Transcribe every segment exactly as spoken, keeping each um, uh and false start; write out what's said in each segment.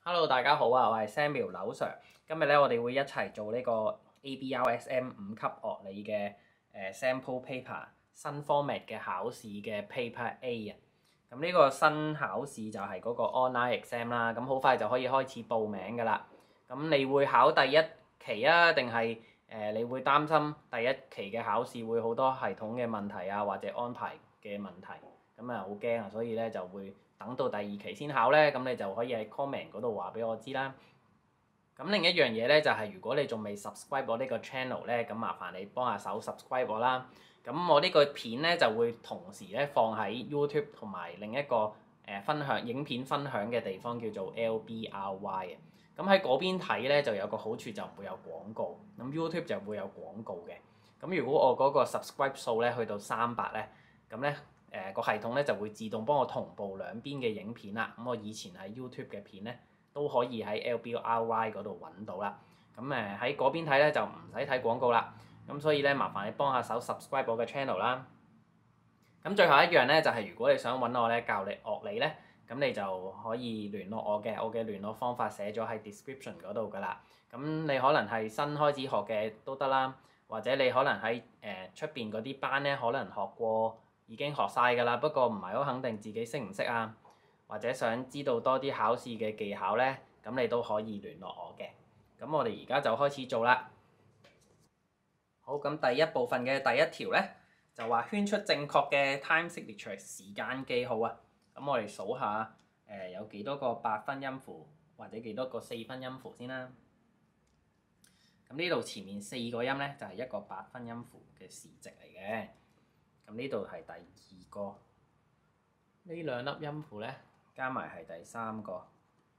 Hello，大家好啊！我係 Samuel 劉 Sir。今日咧，我哋會一齊做呢個 A B R S M 五級樂理嘅誒 sample paper 新 format 嘅考試嘅 paper A 啊。咁呢個新考試就係嗰個 online exam 啦。咁好快就可以開始報名㗎啦。咁你會考第一期啊，定係誒你會擔心第一期嘅考試會好多系統嘅問題啊，或者安排嘅問題？咁啊好驚啊，所以咧就會等到第二期先考咧，咁你就可以喺 comment 嗰度話俾我知啦。咁另一樣嘢咧就係、是、如果你仲未 subscribe 我呢個 channel 咧，咁麻煩你幫下手 subscribe 我啦。咁我呢個片咧就會同時咧放喺 YouTube 同埋另一個誒、呃、分享影片分享嘅地方叫做 L B R Y 嘅。咁喺嗰邊睇咧就有個好處就唔會有廣告，咁 YouTube 就會有廣告嘅。咁如果我嗰個 subscribe 數咧去到三百咧，咁咧。誒個、呃、系統咧就會自動幫我同步兩邊嘅影片啦。咁我以前喺 YouTube 嘅片咧都可以喺 L B R Y 嗰度揾到啦。咁誒喺嗰邊睇咧就唔使睇廣告啦。咁所以咧麻煩你幫下手 subscribe 我嘅 channel 啦。咁最後一樣咧就係、是、如果你想揾我咧教你樂理咧，咁你就可以聯絡我嘅。我嘅聯絡方法寫咗喺 description 嗰度㗎啦。咁你可能係新開始學嘅都得啦，或者你可能喺誒出邊嗰啲班咧可能學過。已經學晒㗎啦，不過唔係好肯定自己識唔識啊，或者想知道多啲考試嘅技巧咧，咁你都可以聯絡我嘅。咁我哋而家就開始做啦。好，咁第一部分嘅第一條咧，就話圈出正確嘅 time signature 時間記號啊。咁我哋數下誒、呃、有幾多個八分音符或者幾多個四分音符先啦。咁呢度前面四個音咧就係、是、一個八分音符嘅時值嚟嘅。咁呢度係第二個，呢兩粒音符咧加埋係第三個。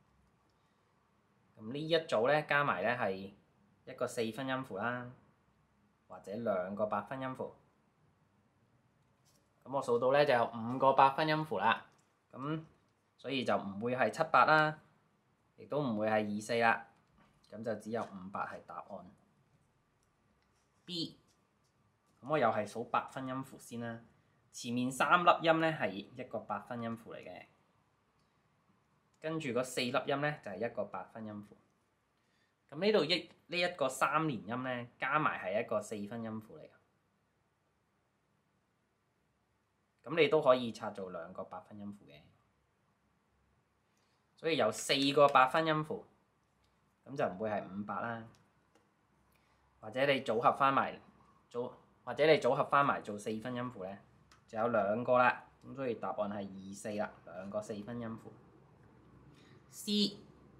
咁呢一組咧加埋咧係一個四分音符啦，或者兩個八分音符。咁我數到咧就有五個八分音符啦。咁所以就唔會係七八啦，亦都唔會係二四啦。咁就只有五八係答案。B。咁我又係數八分音符先啦，前面三粒音咧係一個八分音符嚟嘅，跟住嗰四粒音咧就係一個八分音符。咁呢度一呢一個三連音咧加埋係一個四分音符嚟嘅，咁你都可以拆做兩個八分音符嘅，所以有四個八分音符，咁就唔會係五八啦，或者你組合翻埋組。或者你組合翻埋做四分音符咧，就有兩個啦。咁所以答案係二四啦，兩個四分音符。C。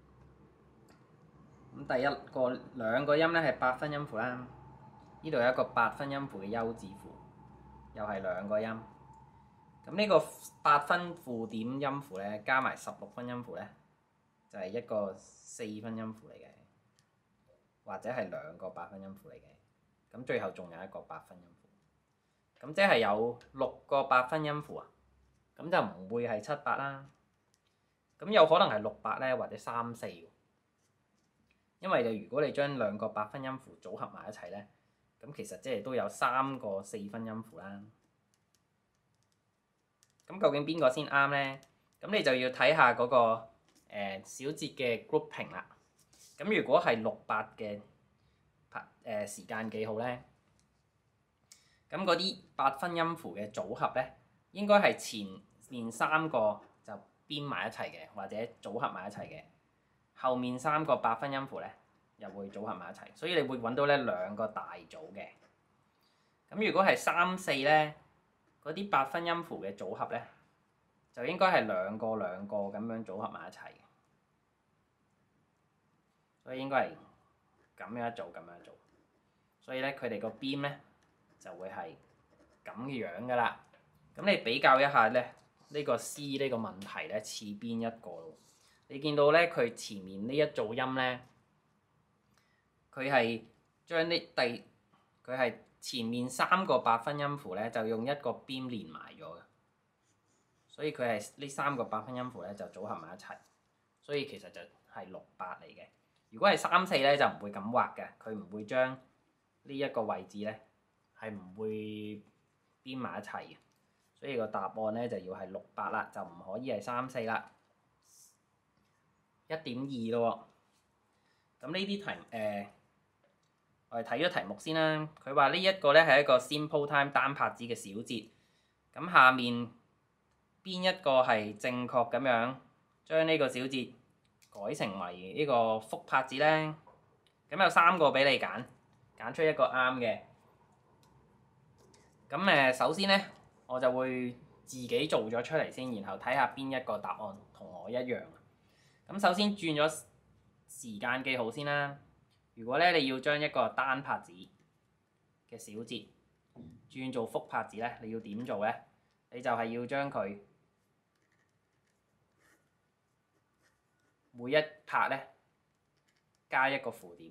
咁第一個兩個音咧係八分音符啦，呢度有一個八分音符嘅休止符，又係兩個音。咁呢個八分附點音符咧，加埋十六分音符咧，就係一個四分音符嚟嘅，或者係兩個八分音符嚟嘅。咁最後仲有一個八分音符，咁即係有六個八分音符啊，咁就唔會係七八啦，咁有可能係六八咧，或者三四，因為就如果你將兩個八分音符組合埋一齊咧，咁其實即係都有三個四分音符啦。咁究竟邊個先啱咧？咁你就要睇下嗰、那個誒、呃、小節嘅 grouping 啦。咁如果係六八嘅。誒、呃、時間記號咧，咁嗰啲八分音符嘅組合咧，應該係前面三個就編埋一齊嘅，或者組合埋一齊嘅。後面三個八分音符咧，又會組合埋一齊，所以你會揾到咧兩個大組嘅。咁如果係三四咧，嗰啲八分音符嘅組合咧，就應該係兩個兩個咁樣組合埋一齊嘅，所以應該係。咁樣做，咁樣做，所以咧佢哋個 beam 咧就會係咁嘅樣噶啦。咁你比較一下咧，呢個 C 呢個問題咧似邊一個？你見到咧佢前面呢一組音咧，佢係將啲第佢係前面三個八分音符咧就用一個 beam 連埋咗嘅，所以佢係呢三個八分音符咧就組合埋一齊，所以其實就係六八嚟嘅。如果係三四咧就唔會咁畫嘅，佢唔會將呢一個位置咧係唔會編埋一齊嘅，所以個答案咧就要係六八啦，就唔可以係三四啦。 一點二咯喎。咁呢啲題誒、呃，我哋睇咗題目先啦。佢話呢一個咧係一個 simple time 單拍子嘅小節。咁下面邊一個係正確咁樣將呢個小節改成為呢個複拍子咧？咁有三個俾你揀，揀出一個啱嘅。咁誒，首先咧，我就會自己做咗出嚟先，然後睇下邊一個答案同我一樣。咁首先轉咗時間記號先啦。如果咧你要將一個單拍子嘅小節轉做複拍子咧，你要點做咧？你就係要將佢每一拍咧加一個符點，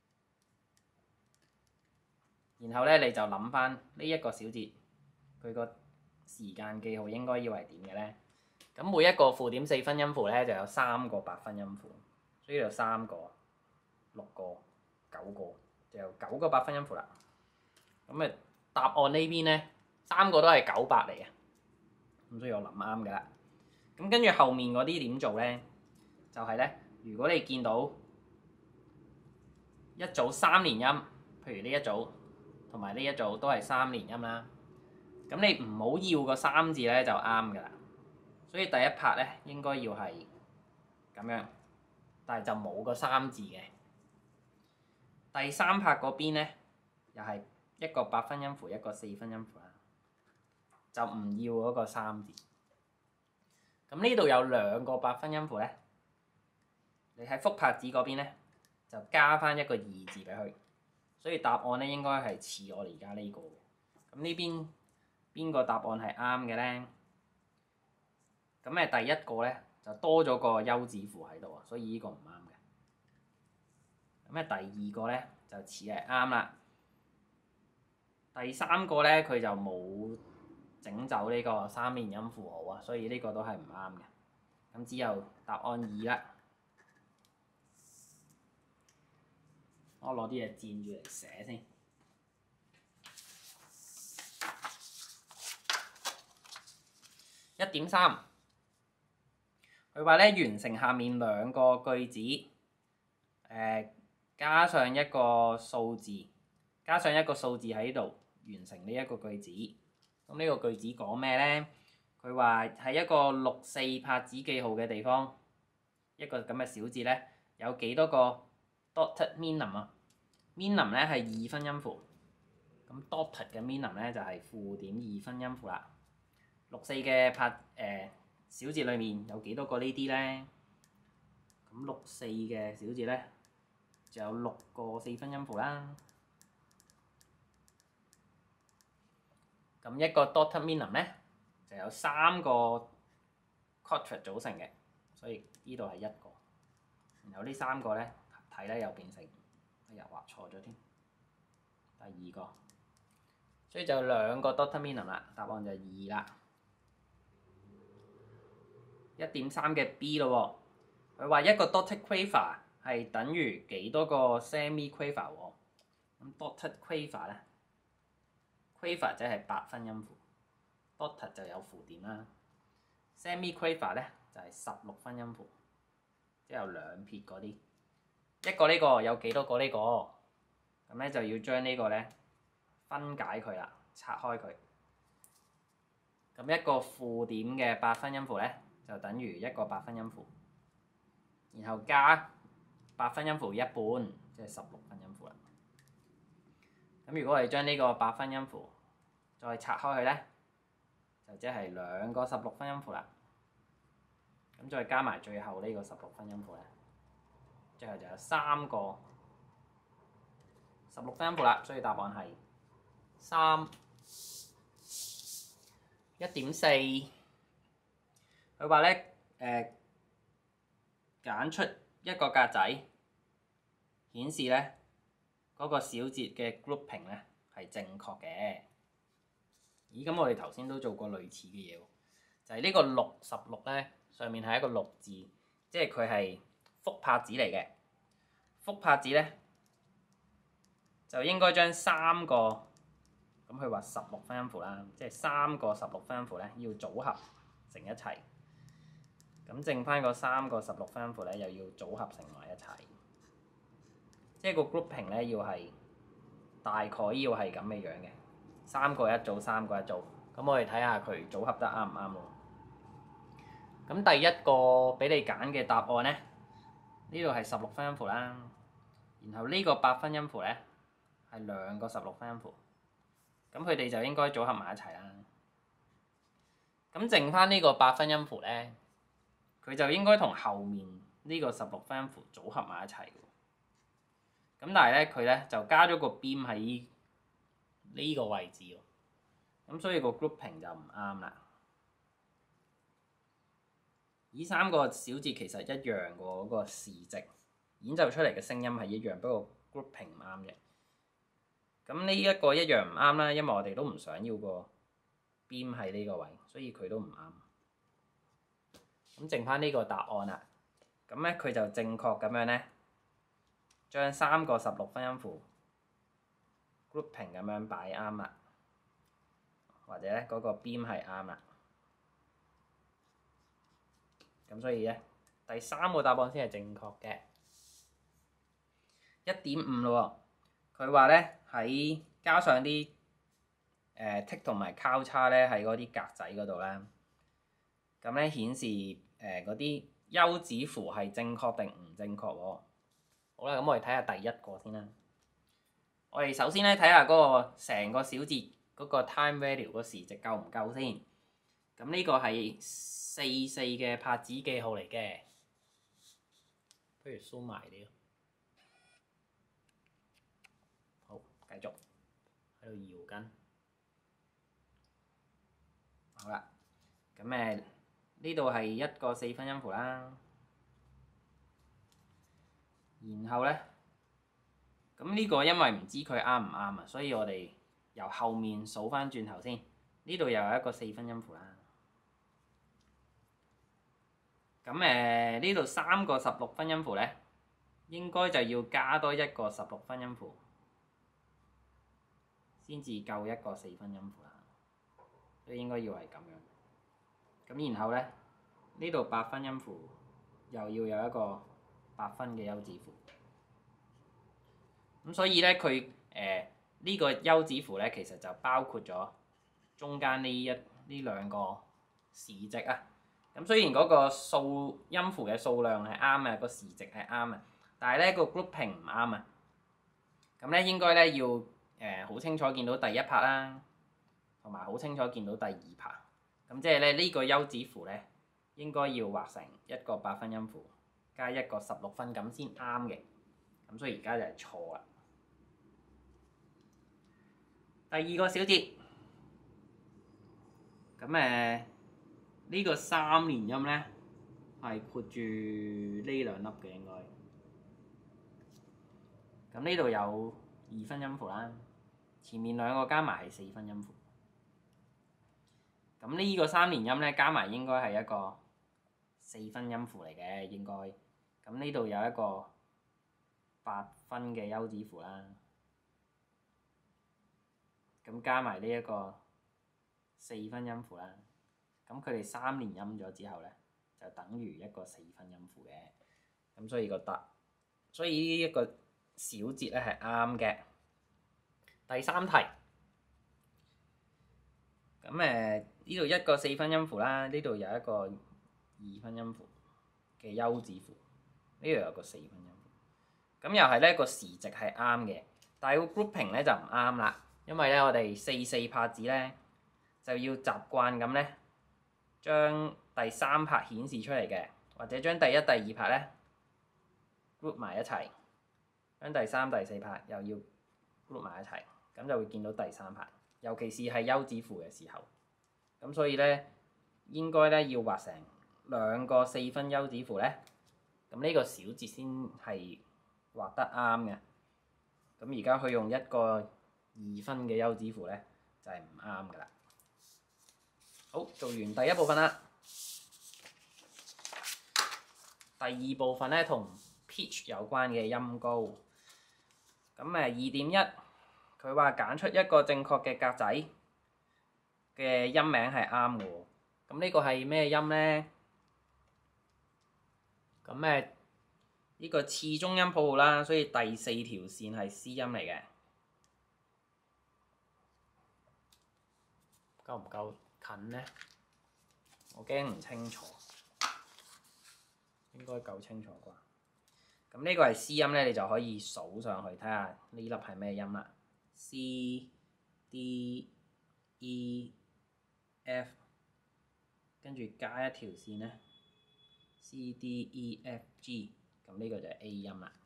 然後咧你就諗翻呢一個小節佢個時間記號應該要係點嘅咧？咁每一個符點四分音符咧就有三個八分音符，所以有三個、六個、九個，就有九個八分音符啦。咁誒答案呢邊咧三個都係九八嚟嘅，咁所以我諗啱㗎啦。咁跟住後面嗰啲點做咧？就係咧，如果你見到一組三連音，譬如呢一組同埋呢一組都係三連音啦，咁你唔好要個三字咧就啱㗎啦。所以第一拍咧應該要係咁樣，但係就冇個三字嘅。第三拍嗰邊咧又係一個八分音符，一個四分音符啦，就唔要嗰個三字。咁呢度有兩個八分音符咧，你喺複拍子嗰邊咧就加翻一個二字俾佢，所以答案咧應該係似我哋而家呢個嘅。咁呢邊邊個答案係啱嘅咧？咁誒第一個咧就多咗個休止符喺度啊，所以呢個唔啱嘅。咁誒第二個咧就似係啱啦。第三個咧佢就冇整走呢個三連音符號啊，所以呢個都係唔啱嘅。咁只有答案二啦。我攞啲嘢墊住嚟寫先。一點三，佢話咧完成下面兩個句子，誒、呃、加上一個數字，加上一個數字喺度完成呢一個句子。咁呢個句子講咩咧？佢話喺一個六四拍子記號嘅地方，一個咁嘅小節咧，有幾多個 dotted minim 啊 ？minim 咧係二分音符，咁 dotted 嘅 minim 咧就係負點二分音符啦。六四嘅拍誒、呃、小節裏面有幾多個呢啲咧？咁六四嘅小節咧就有六個四分音符啦。咁一個 dotted minim 咧就有三個 quadrat 組成嘅，所以呢度係一個。然後呢三個咧睇咧又變成，又畫錯咗添。第二個，所以就有兩個 dotted minim 啦，答案就係二啦。一點三嘅 B 咯喎，佢話一個 dotted quaver 係等於幾多個 semi-quaver 喎？咁 dotted quaver 咧 ，quaver 即係八分音符 ，dotted 就有符點啦。semi-quaver 咧就係十六分音符，即係有兩撇嗰啲。一個呢個有幾多個呢個？咁咧就要將呢個咧分解佢啦，拆開佢。咁一個負點嘅八分音符咧，就等於一個八分音符，然後加八分音符一半，即係十六分音符啦。咁如果我哋將呢個八分音符再拆開佢咧，就即係兩個十六分音符啦。咁再加埋最後呢個十六分音符咧，最後就有三個十六分音符啦。所以答案係三。一點四，佢話咧誒揀出一個格仔，顯示咧嗰個小節嘅 grouping 咧係正確嘅。咦？咁我哋頭先都做過類似嘅嘢喎，就係呢個六十六咧，上面係一個六字，即係佢係複拍子嚟嘅。複拍子咧就應該將三個。咁佢話十六分音符啦，即係三個十六分音符咧要組合成一齊。 咁剩翻嗰三個十六分音符咧，又要組合成埋一齊，即係個 grouping 咧要係大概要係咁嘅樣嘅，三個一組，三個一組。咁我哋睇下佢組合得啱唔啱咯。咁第一個俾你揀嘅答案咧，呢度係十六分音符啦，然後呢個八分音符咧係兩個十六分音符，咁佢哋就應該組合埋一齊啦。咁剩翻呢個八分音符咧，佢就應該同後面呢個十六分音符組合埋一齊。咁但係咧，佢咧就加咗個邊喺呢個位置喎，咁所以個 grouping 就唔啱啦。呢三個小節其實一樣喎，嗰個時值演奏出嚟嘅聲音係一樣，不過 grouping 唔啱嘅。咁呢一個一樣唔啱啦，因為我哋都唔想要個邊喺呢個位，所以佢都唔啱。咁剩翻呢個答案啦，咁咧佢就正確咁樣咧，將三個十六分音符 grouping 咁樣擺啱啦，或者咧嗰個邊係啱啦。咁所以咧，第三個答案先係正確嘅。一點五咯喎，佢話咧喺加上啲誒 tick 同埋交叉咧喺嗰啲格仔嗰度啦，咁咧顯示誒嗰啲休止符係正確定唔正確喎。好啦，咁我哋睇下第一個先啦。我哋首先咧睇下嗰個成個小節嗰個 time value 個時值夠唔夠先。咁呢個係四四嘅拍子記號嚟嘅，不如 zoom 埋啲。好，繼續喺度搖緊。好啦，咁誒呢度係一個四分音符啦，然後咧，咁呢個因為唔知佢啱唔啱啊，所以我哋由後面數翻轉頭先。呢度又有一個四分音符啦。咁誒呢度三個十六分音符咧，應該就要加多一個十六分音符，先至夠一個四分音符啦。所以應該要係咁樣。咁然後咧，呢度八分音符又要有一個八分嘅休止符。咁所以咧，佢誒呢個休止符咧，其實就包括咗中間呢一呢兩個時值啊。咁雖然嗰個數音符嘅數量係啱嘅，個時值係啱嘅，但係咧個 grouping 唔啱啊。咁咧應該咧要誒好、呃、清楚見到第一拍啦，同埋好清楚見到第二拍。咁即係咧呢、這個休止符咧應該要畫成一個八分音符加一個十六分咁先啱嘅。咁所以而家就係錯啦。第二個小節，咁誒。呢個三連音咧係括住呢兩粒嘅應該，咁呢度有二分音符啦，前面兩個加埋係四分音符，咁呢個三連音咧加埋應該係一個四分音符嚟嘅應該，咁呢度有一個八分嘅休止符啦，咁加埋呢一個四分音符啦。咁佢哋三連音咗之後咧，就等於一個四分音符嘅，咁所以個答，所以呢一個小節咧係啱嘅。第三題，咁誒呢度一個四分音符啦，呢度有一個二分音符嘅休止符，呢度有個四分音符，咁又係咧個時值係啱嘅，但係個 grouping 咧就唔啱啦，因為咧我哋四四拍子咧就要習慣咁咧。將第三拍顯示出嚟嘅，或者將第一、第二拍咧 group 埋一齊，將第三、第四拍又要 group 埋一齊，咁就會見到第三拍。尤其是係休止符嘅時候，咁所以咧應該咧要畫成兩個四分休止符咧，咁呢個小節先係畫得啱嘅。咁而家佢用一個二分嘅休止符咧，就係唔啱噶啦。好，做完第一部分啦。第二部分咧同 pitch 有關嘅音高。咁誒二點一，佢話揀出一個正確嘅格仔嘅音名係啱嘅喎。咁呢個係咩音咧？ 咁誒呢個次中音譜號啦，所以第四條線係 C 音嚟嘅。夠唔夠近呢？我驚唔清楚，應該夠清楚啩。咁呢個係 C 音咧，你就可以數上去睇下呢粒係咩音啦。C、D、E、F， 跟住加一條線咧 ，C、D、E、F、G， 咁呢個就係 A 音啦。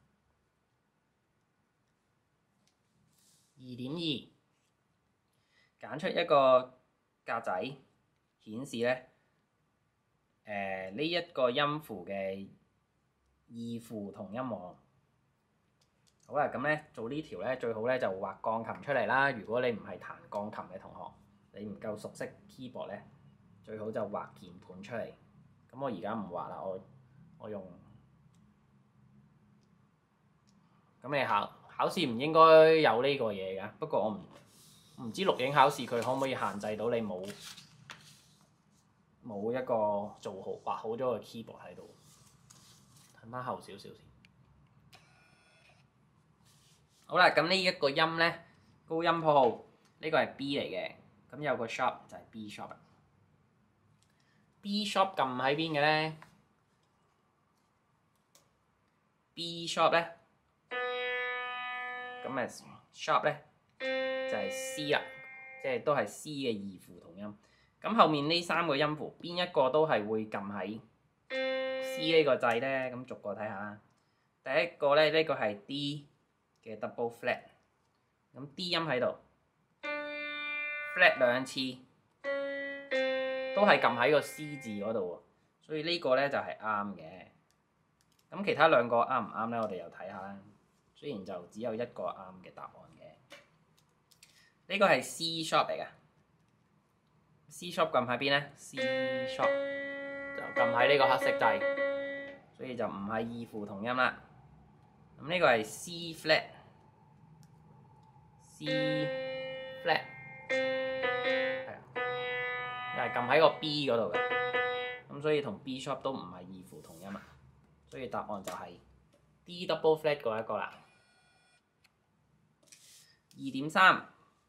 二點二，揀出一個格仔，顯示咧，誒呢一個音符嘅二符同音網。好啦，咁咧做呢條咧最好咧就畫鋼琴出嚟啦。如果你唔係彈鋼琴嘅同學，你唔夠熟悉 keyboard 咧，最好就畫鍵盤出嚟。咁我而家唔畫啦，我我用。咁你考考試唔應該有呢個嘢㗎，不過我唔唔知錄影考試佢可唔可以限制到你冇冇一個做好畫好咗個 keyboard 喺度。睇翻後少少先。好啦，咁呢一個音咧，高音譜號呢個係 B 嚟嘅，咁有個 sharp 就係 B sharp 啦。B sharp 撳喺邊嘅咧 ？B sharp 咧，咁誒 sharp 咧就係 C 啦，即係都係 C 嘅二符同音。咁後面呢三個音符邊一個都係會撳喺 C 呢個掣咧？咁逐個睇下啦。第一個咧，呢個係 D 嘅 double flat， 咁 D 音喺度 flat 兩次，都係撳喺個 C 字嗰度喎，所以呢個咧就係啱嘅。咁其他兩個啱唔啱咧？我哋又睇下啦。雖然就只有一個啱嘅答案嘅，呢個係 C sharp 嚟嘅。C sharp 撳喺邊咧 ？C sharp 就撳喺呢個黑色掣，所以就唔係二符同音啦。咁呢個係 C flat，C flat 係啊，又係撳喺個 B 嗰度嘅，咁所以同 B sharp 都唔係二符同音啊，所以答案就係 D double flat 嗰一個啦。二點三，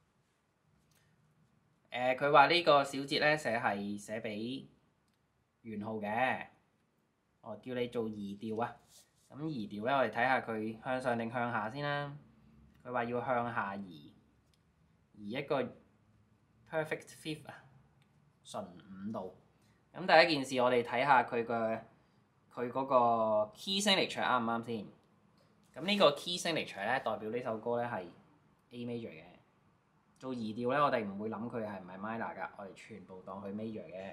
誒佢話呢個小節咧寫係寫俾圓號嘅，我叫你做移調啊。咁移調咧，我哋睇下佢向上定向下先啦。佢話要向下移，移一個 perfect fifth 啊，順五度。咁第一件事，我哋睇下佢嘅佢嗰個 key signature 啱唔啱先。咁呢個 key signature 咧，代表呢首歌咧係 A major 嘅。做移調咧，我哋唔會諗佢係唔係 minor 㗎，我哋全部當佢 major 嘅。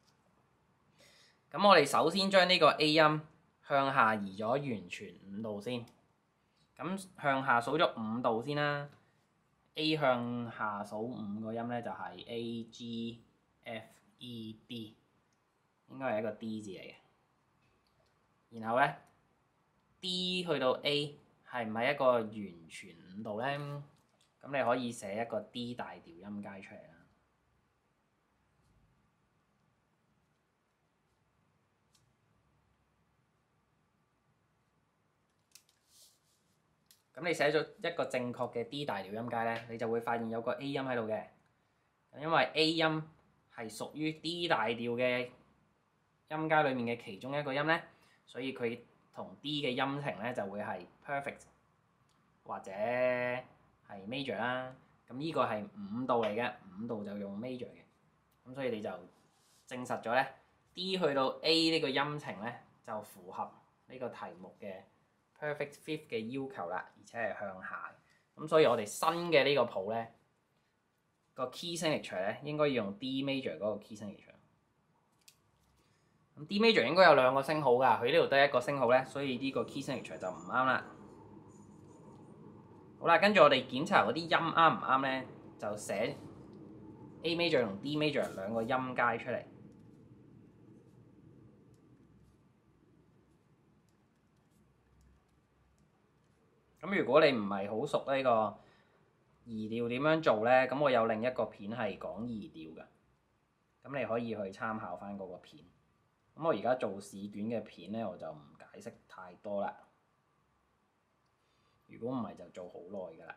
咁我哋首先將呢個 A 音向下移咗完全五度先，咁向下數咗五度先啦。A 向下數五個音咧就係 A、G、F、E、D， 應該係一個 D 字嚟嘅。然後咧 D 去到 A 係唔係一個完全五度咧？咁你可以寫一個 D 大調音階出嚟啦。咁你寫咗一個正確嘅 D 大調音階咧，你就會發現有個 A 音喺度嘅。因為 A 音係屬於 D 大調嘅音階裡面嘅其中一個音咧，所以佢同 D 嘅音程咧就會係 perfect 或者係 major 啦。咁呢個係五度嚟嘅，五度就用 major 嘅。咁所以你就證實咗咧 D 去到 A 呢個音程咧就符合呢個題目嘅perfect fifth 嘅要求啦，而且係向下。咁所以我哋新嘅呢個譜咧，個 key signature 咧應該要用 D major 嗰個 key signature。咁 D major 應該有兩個升號㗎，佢呢度得一個升號咧，所以呢個 key signature 就唔啱啦。好啦，跟住我哋檢查嗰啲音啱唔啱咧，就寫 A major 同 D major 兩個音階出嚟。咁如果你唔係好熟呢個移調點樣做咧，咁我有另一個片係講移調嘅，咁你可以去參考翻嗰個片。 咁我而家做試卷嘅片咧，我就唔解釋太多啦。如果唔係就做好耐㗎啦。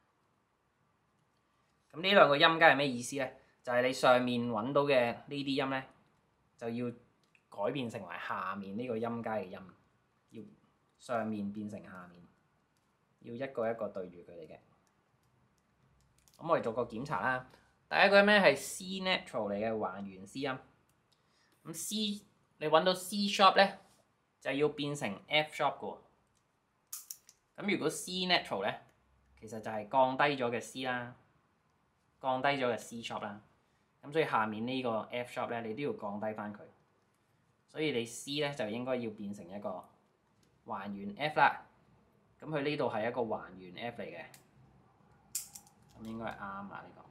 咁呢兩個音階係咩意思咧？就係、是、你上面揾到嘅呢啲音咧，就要改變成為下面呢個音階嘅音，要上面變成下面，要一個一個對住佢哋嘅。咁我哋做個檢查啦。第一個音咧係 C natural 嚟嘅還原 C 音。咁 C 你揾到 C sharp 咧，就要變成 F sharp 嘅喎。咁如果 C natural 咧，其實就係降低咗嘅 C 啦，降低咗嘅 C sharp 啦。咁所以下面呢個 F sharp 咧，你都要降低翻佢。所以你 C 咧就應該要變成一個還原 F 啦。咁佢呢度係一個還原 F 嚟嘅，咁應該係啱啦呢個。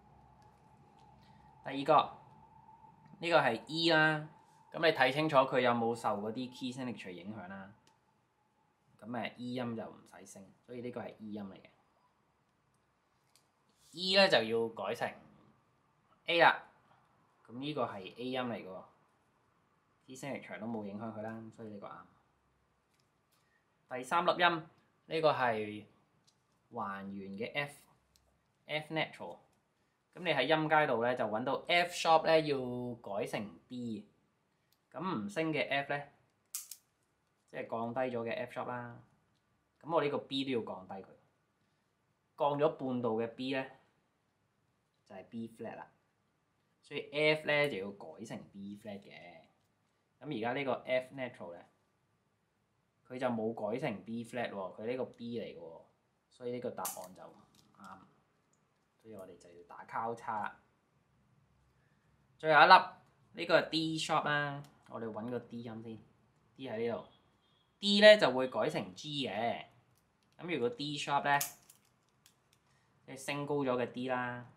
第二個呢、這個係 E 啦。咁你睇清楚佢有冇受嗰啲 key signature 影響啦。咁誒 E 音就唔使升，所以呢個係 E 音嚟嘅。E 咧就要改成 A 啦。咁呢個係 A 音嚟嘅喎 ，key signature 都冇影響佢啦，所以呢個啱。第三粒音呢、這個係還原嘅 F，F natural。咁你喺音階度咧就揾到 F sharp 咧要改成 B。咁唔升嘅 F 咧，即係降低咗嘅 F sharp 啦。咁我呢個 B 都要降低佢，降咗半度嘅 B 咧就係 B flat 啦。所以 F 咧就要改成 B flat 嘅。咁而家呢個 F natural 咧，佢就冇改成 B flat 喎，佢呢個 B 嚟嘅喎，所以呢個答案就唔啱。所以我哋就要打交叉啦。最後一粒呢個係 D sharp 啦。我哋揾個 D 音先 ，D 喺呢度 ，D 咧就會改成 G 嘅。咁如果 D sharp 咧，即係升高咗嘅 D 啦，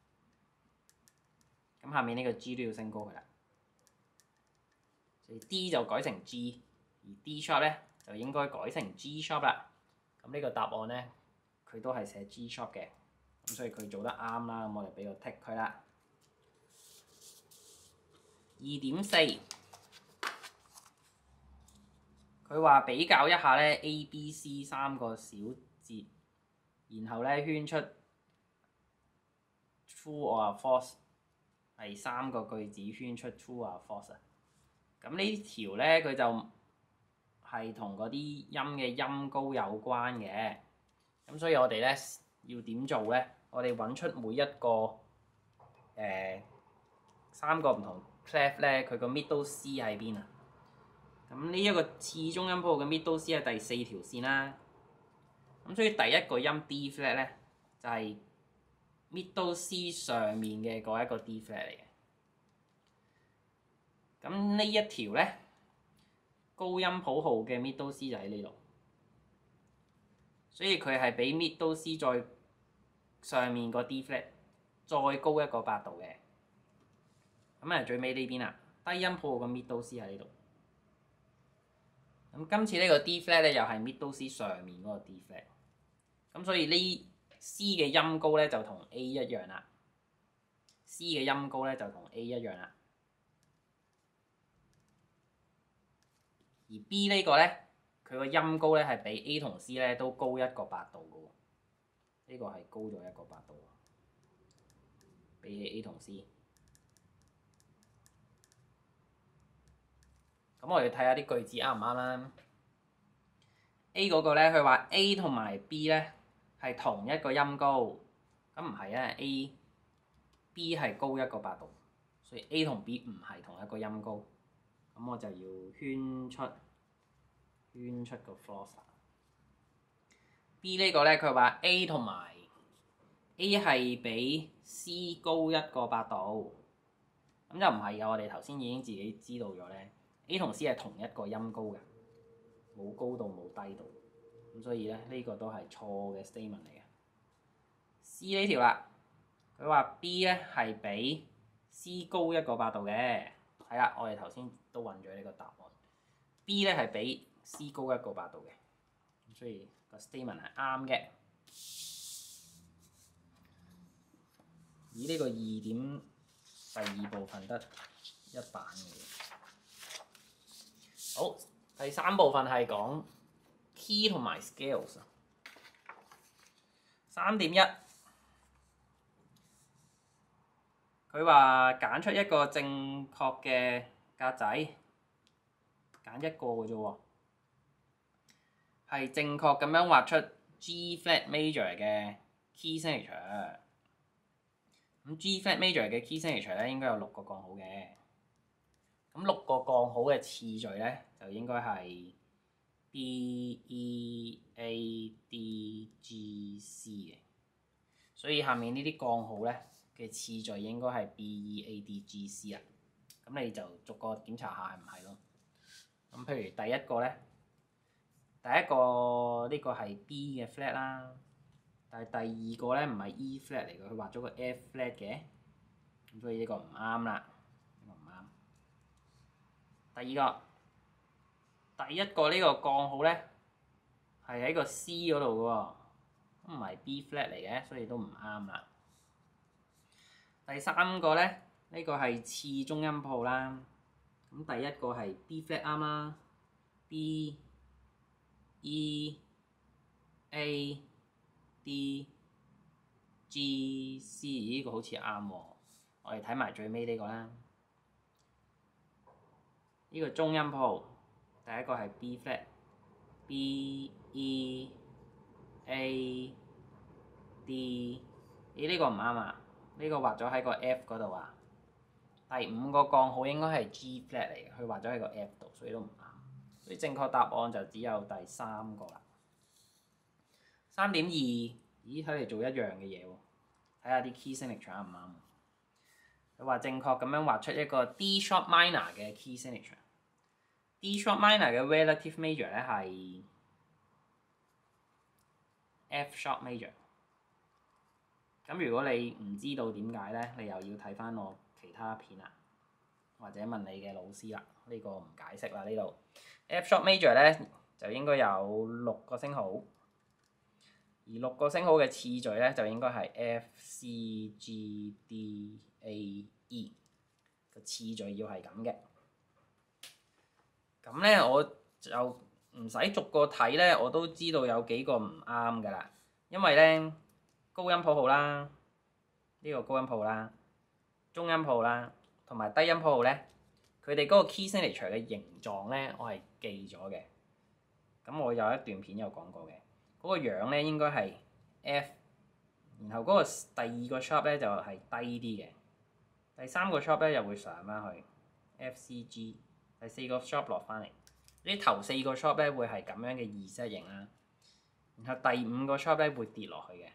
咁下面呢個 G 都要升高佢啦。所以 D 就改成 G， 而 D sharp 咧就應該改成 G sharp 啦。咁呢個答案咧，佢都係寫 G sharp 嘅，咁所以佢做得啱啦。咁我哋俾個 tick 佢啦。二點四。佢話比較一下咧 A、B、C 三個小節，然後咧圈出 true or false， 第三個句子圈出 true or false。咁呢條咧佢就係同嗰啲音嘅音高有關嘅。咁所以我哋咧要點做咧？我哋揾出每一個誒、呃、三個唔同 clef 咧，佢個 middle C 喺邊啊？咁呢一個次中音譜嘅 middle C 係第四條線啦。咁所以第一個音 D flat 咧就係、是、middle C 上面嘅嗰一個 D flat 嚟嘅。咁呢一條咧高音譜號嘅 middle C 就喺呢度，所以佢係比 middle C 再上面個 D flat 再高一個八度嘅。咁啊最尾呢邊啦，低音譜號嘅 middle C 喺呢度。咁今次呢個 D flat 咧又係 middle C 上面嗰個 D flat，咁所以呢 C 嘅音高咧就同 A 一樣啦。C 嘅音高咧就同 A 一樣啦。而 B 呢個咧，佢個音高咧係比 A 同 C 咧都高一個八度嘅喎。呢個係高咗一個八度，比起 A 同 C。咁我哋睇下啲句子啱唔啱啦。A 嗰個咧，佢話 A 同埋 B 咧係同一個音高，咁唔係啊 A、B 係高一個八度，所以 A 同 B 唔係同一個音高。咁我就要圈出圈出個 false。B 呢個咧，佢話 A 同埋 A 係比 C 高一個八度，咁就唔係嘅。我哋頭先已經自己知道咗咧。A 同 C 係同一個音高嘅，冇高度冇低度，咁所以咧呢、這個都係錯嘅 statement 嚟嘅。C 呢條啦，佢話 B 咧係比 C 高一個八度嘅，係啦，我哋頭先都揾咗呢個答案。B 咧係比 C 高一個八度嘅，咁所以個 statement 係啱嘅。以呢個二點第二部分得一版嘅。 好，第三部分係講 key 同埋 scales。三點一，佢話揀出一個正確嘅格仔，揀一個嘅啫喎，係正確咁樣畫出 G flat major 嘅 key signature。咁 G flat major 嘅 key signature 咧應該有六個降號嘅。咁六個降號嘅次序咧就應該係 B E A D G C 嘅，所以下面呢啲降號咧嘅次序應該係 B E A D G C 啊。咁你就逐個檢查下係唔係咯。咁譬如第一個咧，第一個呢個係 B 嘅 flat 啦，但係第二個咧唔係 E flat 嚟嘅，佢畫咗個 F flat 嘅，咁所以呢個唔啱啦。第二個，第一個呢個降號咧係喺個 C 嗰度嘅喎，都唔係 B flat 嚟嘅，所以都唔啱啦。第三個咧，呢個係次中音譜號啦。咁第一個係 B flat 啱啦 ，B E A D G C 呢個好似啱喎，我哋睇埋最尾呢個啦。呢個中音譜號，第一個係 B flat，B E A D， 咦呢個唔啱啊？呢個畫咗喺個 F 嗰度啊。第五個降號應該係 G flat 嚟嘅，佢畫咗喺個 F 度，所以都唔啱。所以正確答案就只有第三個啦。三點二，咦睇嚟做一樣嘅嘢喎，睇下啲 key signature 啱唔啱？佢話正確咁樣畫出一個 D sharp minor 嘅 key signature。D sharp minor 嘅 relative major 咧係 F sharp major。咁如果你唔知道點解咧，你又要睇翻我其他片啦，或者問你嘅老師啦。呢個唔解釋啦，呢度 F sharp major 咧就應該有六個星號，而六個星號嘅次序咧就應該係 F C G D A E， 個次序要係咁嘅。咁咧我就唔使逐個睇咧，我都知道有幾個唔啱噶啦。因為咧高音譜號啦，呢、呢個高音譜號啦，中音譜號啦，同埋低音譜號咧，佢哋嗰個 key signature 嘅形狀咧，我係記咗嘅。咁我有一段片有講過嘅，嗰、嗰個樣咧應該係 F， 然後嗰個第二個 sharp 咧就係低啲嘅，第三個 sharp 咧又會上翻去 F C G。第四個 sharp 落翻嚟，呢頭四個 sharp 咧會係咁樣嘅 Z 形啦，然後第五個 sharp 咧會跌落去嘅，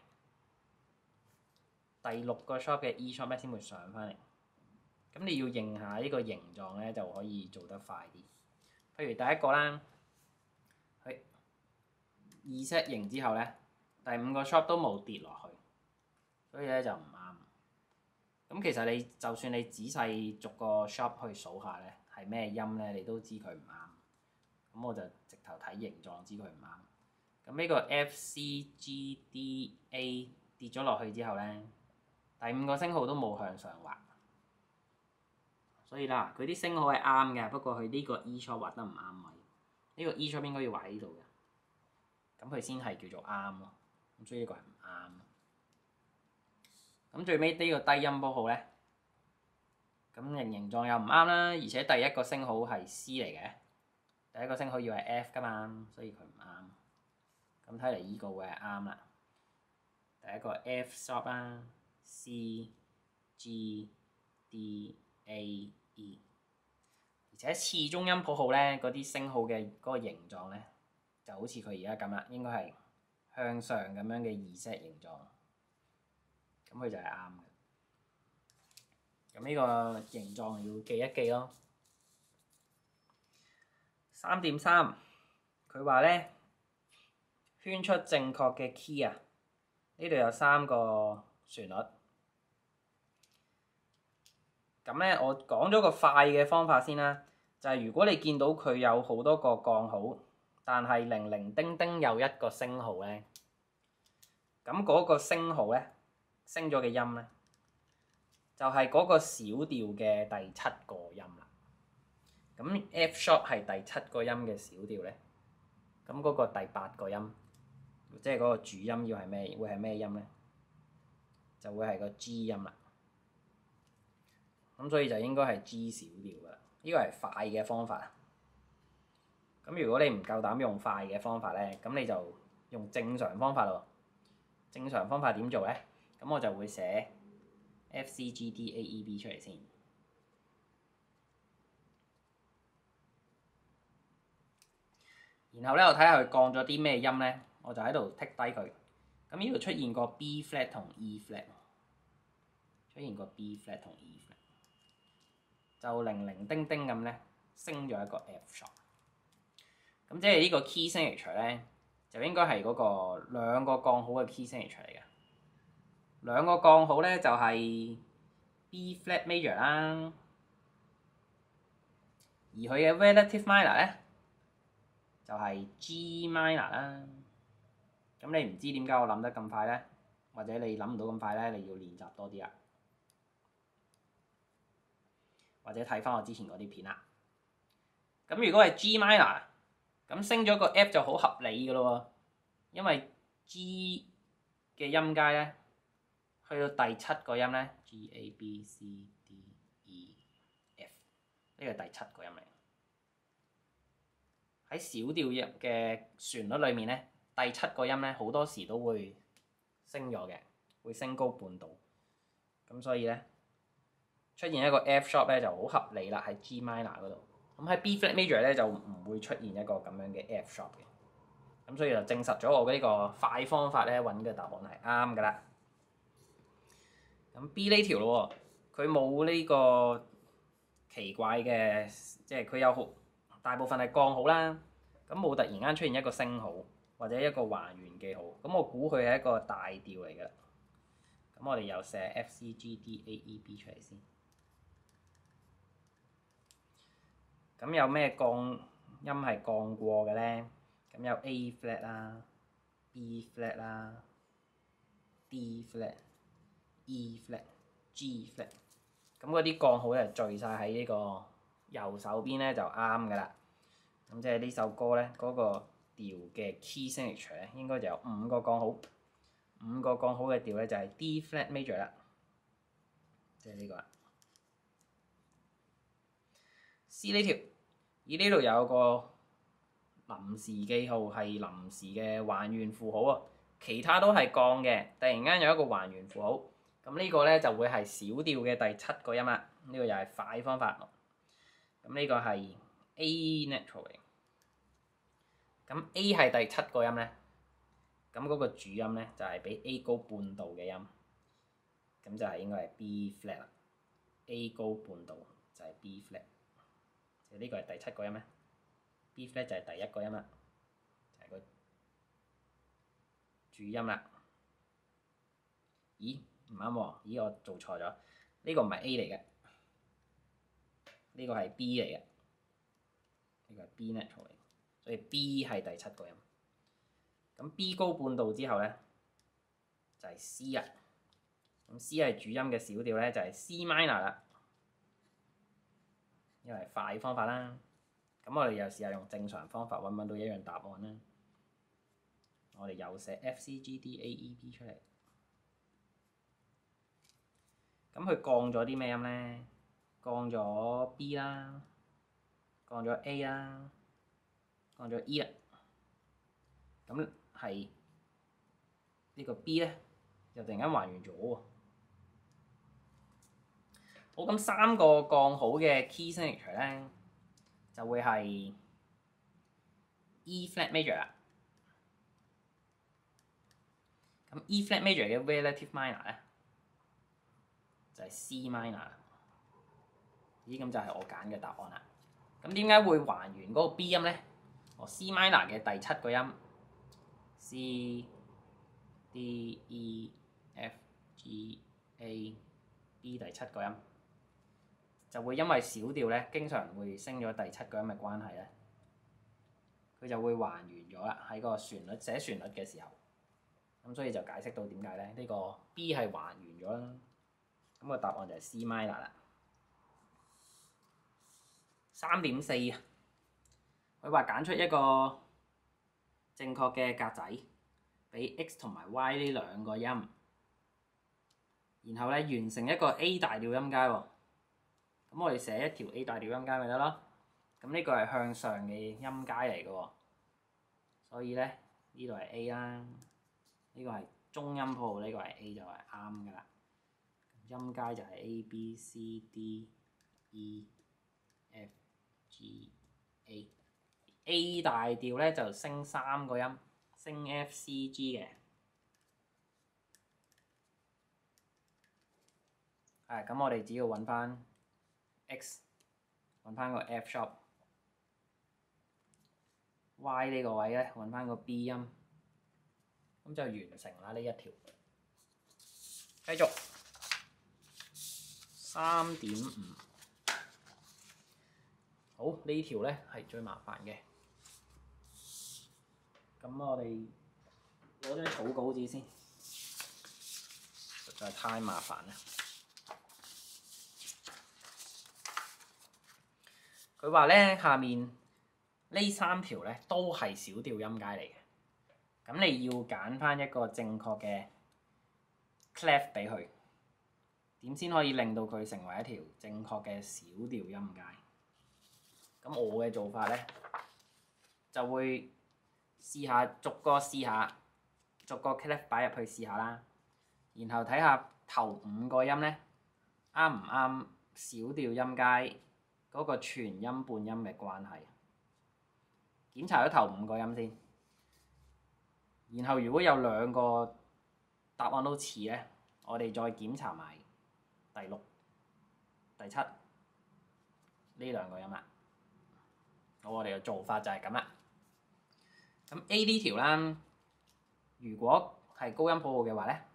第六個 sharp 嘅 E sharp 咧先會上翻嚟。咁你要認下呢個形狀咧就可以做得快啲。譬如第一個啦，佢 Z 形之後咧，第五個 sharp 都冇跌落去，所以咧就唔啱。咁其實你就算你仔細逐個 sharp 去數下咧，係咩音咧，你都知佢唔啱。咁我就直頭睇形狀知佢唔啱。咁呢個 F C G D A 跌咗落去之後咧，第五個星號都冇向上畫，所以啦，佢啲星號係啱嘅，不過佢呢個 E sharp 畫得唔啱位。呢個 E sharp 應該要畫喺呢度嘅，咁佢先係叫做啱咯。咁所以呢個係唔啱。咁最尾呢個低音譜號咧，咁形形狀又唔啱啦，而且第一個星號係 C 嚟嘅，第一個星號要係 F 噶嘛，所以佢唔啱。咁睇嚟依個會係啱啦。第一個 F sharp 啦 ，C G D A E， 而且次中音譜號咧，嗰啲星號嘅嗰個形狀咧，就好似佢而家咁啦，應該係向上咁樣嘅 Z 形狀，咁佢就係啱嘅。咁呢個形狀要記一記咯。三點三，佢話咧圈出正確嘅 key 啊，呢度有三個旋律。咁咧，我講咗個快嘅方法先啦，就係、是、如果你見到佢有好多個降號，但係零零丁丁有一個升號咧，咁嗰個升號咧，升咗嘅音咧，就係、是、嗰個小調嘅第七個音啦。咁咁 F sharp 係第七個音嘅小調咧，咁嗰個第八個音，即係嗰個主音要係咩？會係咩音咧？就會係個 G 音啦。咁所以就應該係 G 小調噶啦。呢個係快嘅方法。咁如果你唔夠膽用快嘅方法咧，咁你就用正常方法咯。正常方法點做咧？咁我就會寫 F C G D A E B 出嚟先。然後咧，我睇下佢降咗啲咩音咧，我就喺度剔低佢。咁呢度出現個 B flat 同 E flat， 出現個 B flat 同 E flat， 就零零丁丁咁咧升咗一個 F sharp。咁即係呢個 key signature 咧，就應該係嗰個兩個降號嘅 key signature 嚟嘅。兩個降號咧就係 B flat major 啦，而佢嘅 relative minor 咧就係 G minor 啦。咁你唔知點解我諗得咁快咧？或者你諗唔到咁快咧？你要練習多啲啦，或者睇翻我之前嗰啲片啦。咁如果係 G minor，咁升咗個 F 就好合理嘅咯喎，因為 G 嘅音階咧，去到第七個音咧 ，G A B C D E F， 呢個係第七個音嚟。喺小調嘅旋律裏面咧，第七個音咧好多時都會升咗嘅，會升高半度。咁所以咧出現一個 F sharp 咧就好合理啦，喺 G minor 嗰度。咁喺 B flat major 咧就唔會出現一個咁樣嘅 F sharp 嘅。咁所以就證實咗我嘅呢個快方法咧揾嘅答案係啱㗎啦。咁 B 呢條咯喎，佢冇呢個奇怪嘅，即係佢有好大部分係降號啦，咁冇突然間出現一個升號或者一個還原記號，咁我估佢係一個大調嚟㗎啦。咁我哋又寫 F C G D A E B 出嚟先。咁有咩降音係降過嘅咧？咁有 A flat 啦、B flat 啦、D flat、E flat、G flat。咁嗰啲降號咧聚晒喺呢個右手邊咧就啱㗎啦。咁即係呢首歌咧嗰個調嘅 key signature 咧應該就有五個降號，五個降號嘅調咧就係 D flat major 啦，即係呢個啦。C 呢條，而呢度有個臨時記號係臨時嘅還原符號啊，其他都係降嘅，突然間有一個還原符號，咁呢個咧就會係小調嘅第七個音啦。呢個又係快方法。咁呢個係 A natural 嚟。咁 A 係第七個音咧，咁嗰個主音咧就係比 A 高半度嘅音，咁就係應該係 B flat 啦。A 高半度就係 B flat， 就呢個係第七個音咧。B flat 就係第一個音啦，就係個主音啦。咦？唔啱喎！咦，我做錯咗。呢個唔係 A 嚟嘅，呢個係 B 嚟嘅。呢個係 B natural 嚟，所以 B 係第七個音。咁 B 高半度之後咧，就係 C 啦。咁 C 係主音嘅小調咧，就係 C minor 啦。因為快方法啦。咁我哋又試下用正常方法揾唔揾到一樣答案啦。我哋又寫 F C G D A E B 出嚟。咁佢降咗啲咩音咧？降咗 B 啦，降咗 A 啦，降咗 E 啦。咁係呢個 B 咧，就突然間還原咗喎。好，咁三個降號嘅 key signature 咧，就會係 E flat major 啦。咁 E flat major 嘅 relative minor 咧，就係 C minor。咦，咁就係我揀嘅答案啦。咁點解會還原嗰個 B 音咧？哦 ，C minor 嘅第七個音 C D E F G A B 第七個音，就會因為小調咧經常會升咗第七個音嘅關係咧，佢就會還原咗啦。喺個旋律寫旋律嘅時候，咁所以就解釋到點解咧呢個 B 係還原咗啦。咁個答案就係 C minor 啦。 三點四啊！佢話揀出一個正確嘅格仔，俾 X 同埋 Y 呢兩個音，然後咧完成一個 A 大調音階喎。咁我哋寫一條 A 大調音階咪得咯。咁呢個係向上嘅音階嚟嘅喎，所以咧呢度係 A 啦。呢個係中音譜號，呢個係 A 就係啱㗎啦。音階就係 A B C D E F G A。A 大調咧就升三個音，升 F C G 嘅。係咁，我哋只要揾翻 X， 揾翻個 F sharp。Y 呢個位咧揾翻個 B 音，咁就完成啦呢一條。繼續三點五。好，呢條咧係最麻煩嘅。咁我哋攞張草稿紙先，實在太麻煩啦。佢話咧，下面呢三條咧都係小調音階嚟嘅。咁你要揀翻一個正確嘅 clef 俾佢，點先可以令到佢成為一條正確嘅小調音階？咁我嘅做法咧，就會試下逐個試下，逐個 clef 擺入去試下啦。然後睇下頭五個音咧啱唔啱小調音階嗰個全音半音嘅關係。檢查咗頭五個音先，然後如果有兩個答案都似咧，我哋再檢查埋第六、第七呢兩個音啦。好，我哋嘅做法就係咁啦。咁 A 呢條啦，如果係高音譜號嘅話咧，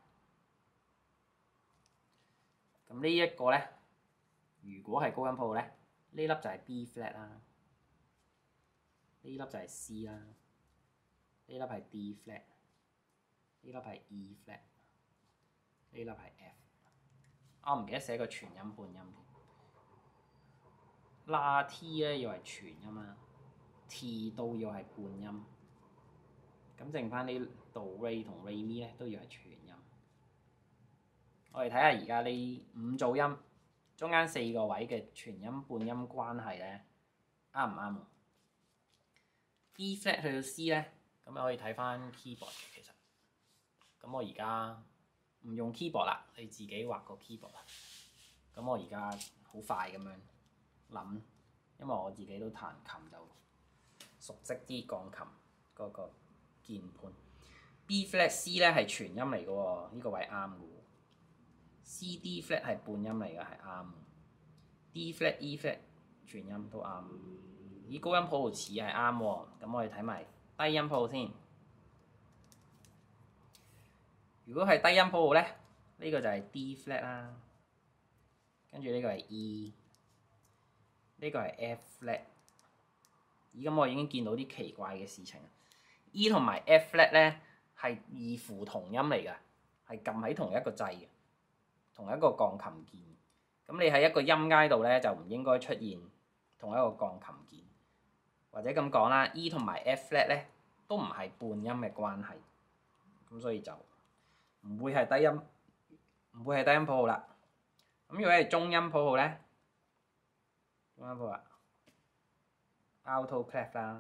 咁呢一個咧，如果係高音譜號咧，呢粒就係 B flat 啦，呢粒就係 C 啦，呢粒係 D flat， 呢粒係 E flat， 呢粒係 F。我唔記得寫個全音半音。拉 T 咧要係全音啦 ，T 都要係半音。咁剩翻呢度 Re 同 Re Mi 咧都要係全音。我哋睇下而家呢五組音中間四個位嘅全音半音關係咧啱唔啱？E flat 去到 C 咧，咁可以睇翻 keyboard 嘅其實。咁我而家唔用 keyboard 啦，你自己畫個 keyboard 啦。咁我而家好快咁樣諗，因為我自己都彈琴就熟悉啲鋼琴嗰個鍵盤。B flat C 咧係全音嚟嘅喎，呢個位啱嘅喎。C D flat 係半音嚟嘅，係啱。D flat E flat 全音都啱。以高音譜號似係啱喎，咁我哋睇埋低音譜號先。如果係低音譜號咧，呢個就係 D flat 啦，跟住呢個係 E。呢個係 F flat， 而咁我已經見到啲奇怪嘅事情。E 同埋 F flat 咧係異符同音嚟嘅，係撳喺同一個掣嘅，同一個鋼琴鍵。咁你喺一個音階度咧就唔應該出現同一個鋼琴鍵，或者咁講啦 ，E 同埋 F flat 咧都唔係半音嘅關係，咁所以就唔會係低音，唔會係低音譜號啦。咁如果係中音譜號咧？中音譜啊 ，alto clef 啦。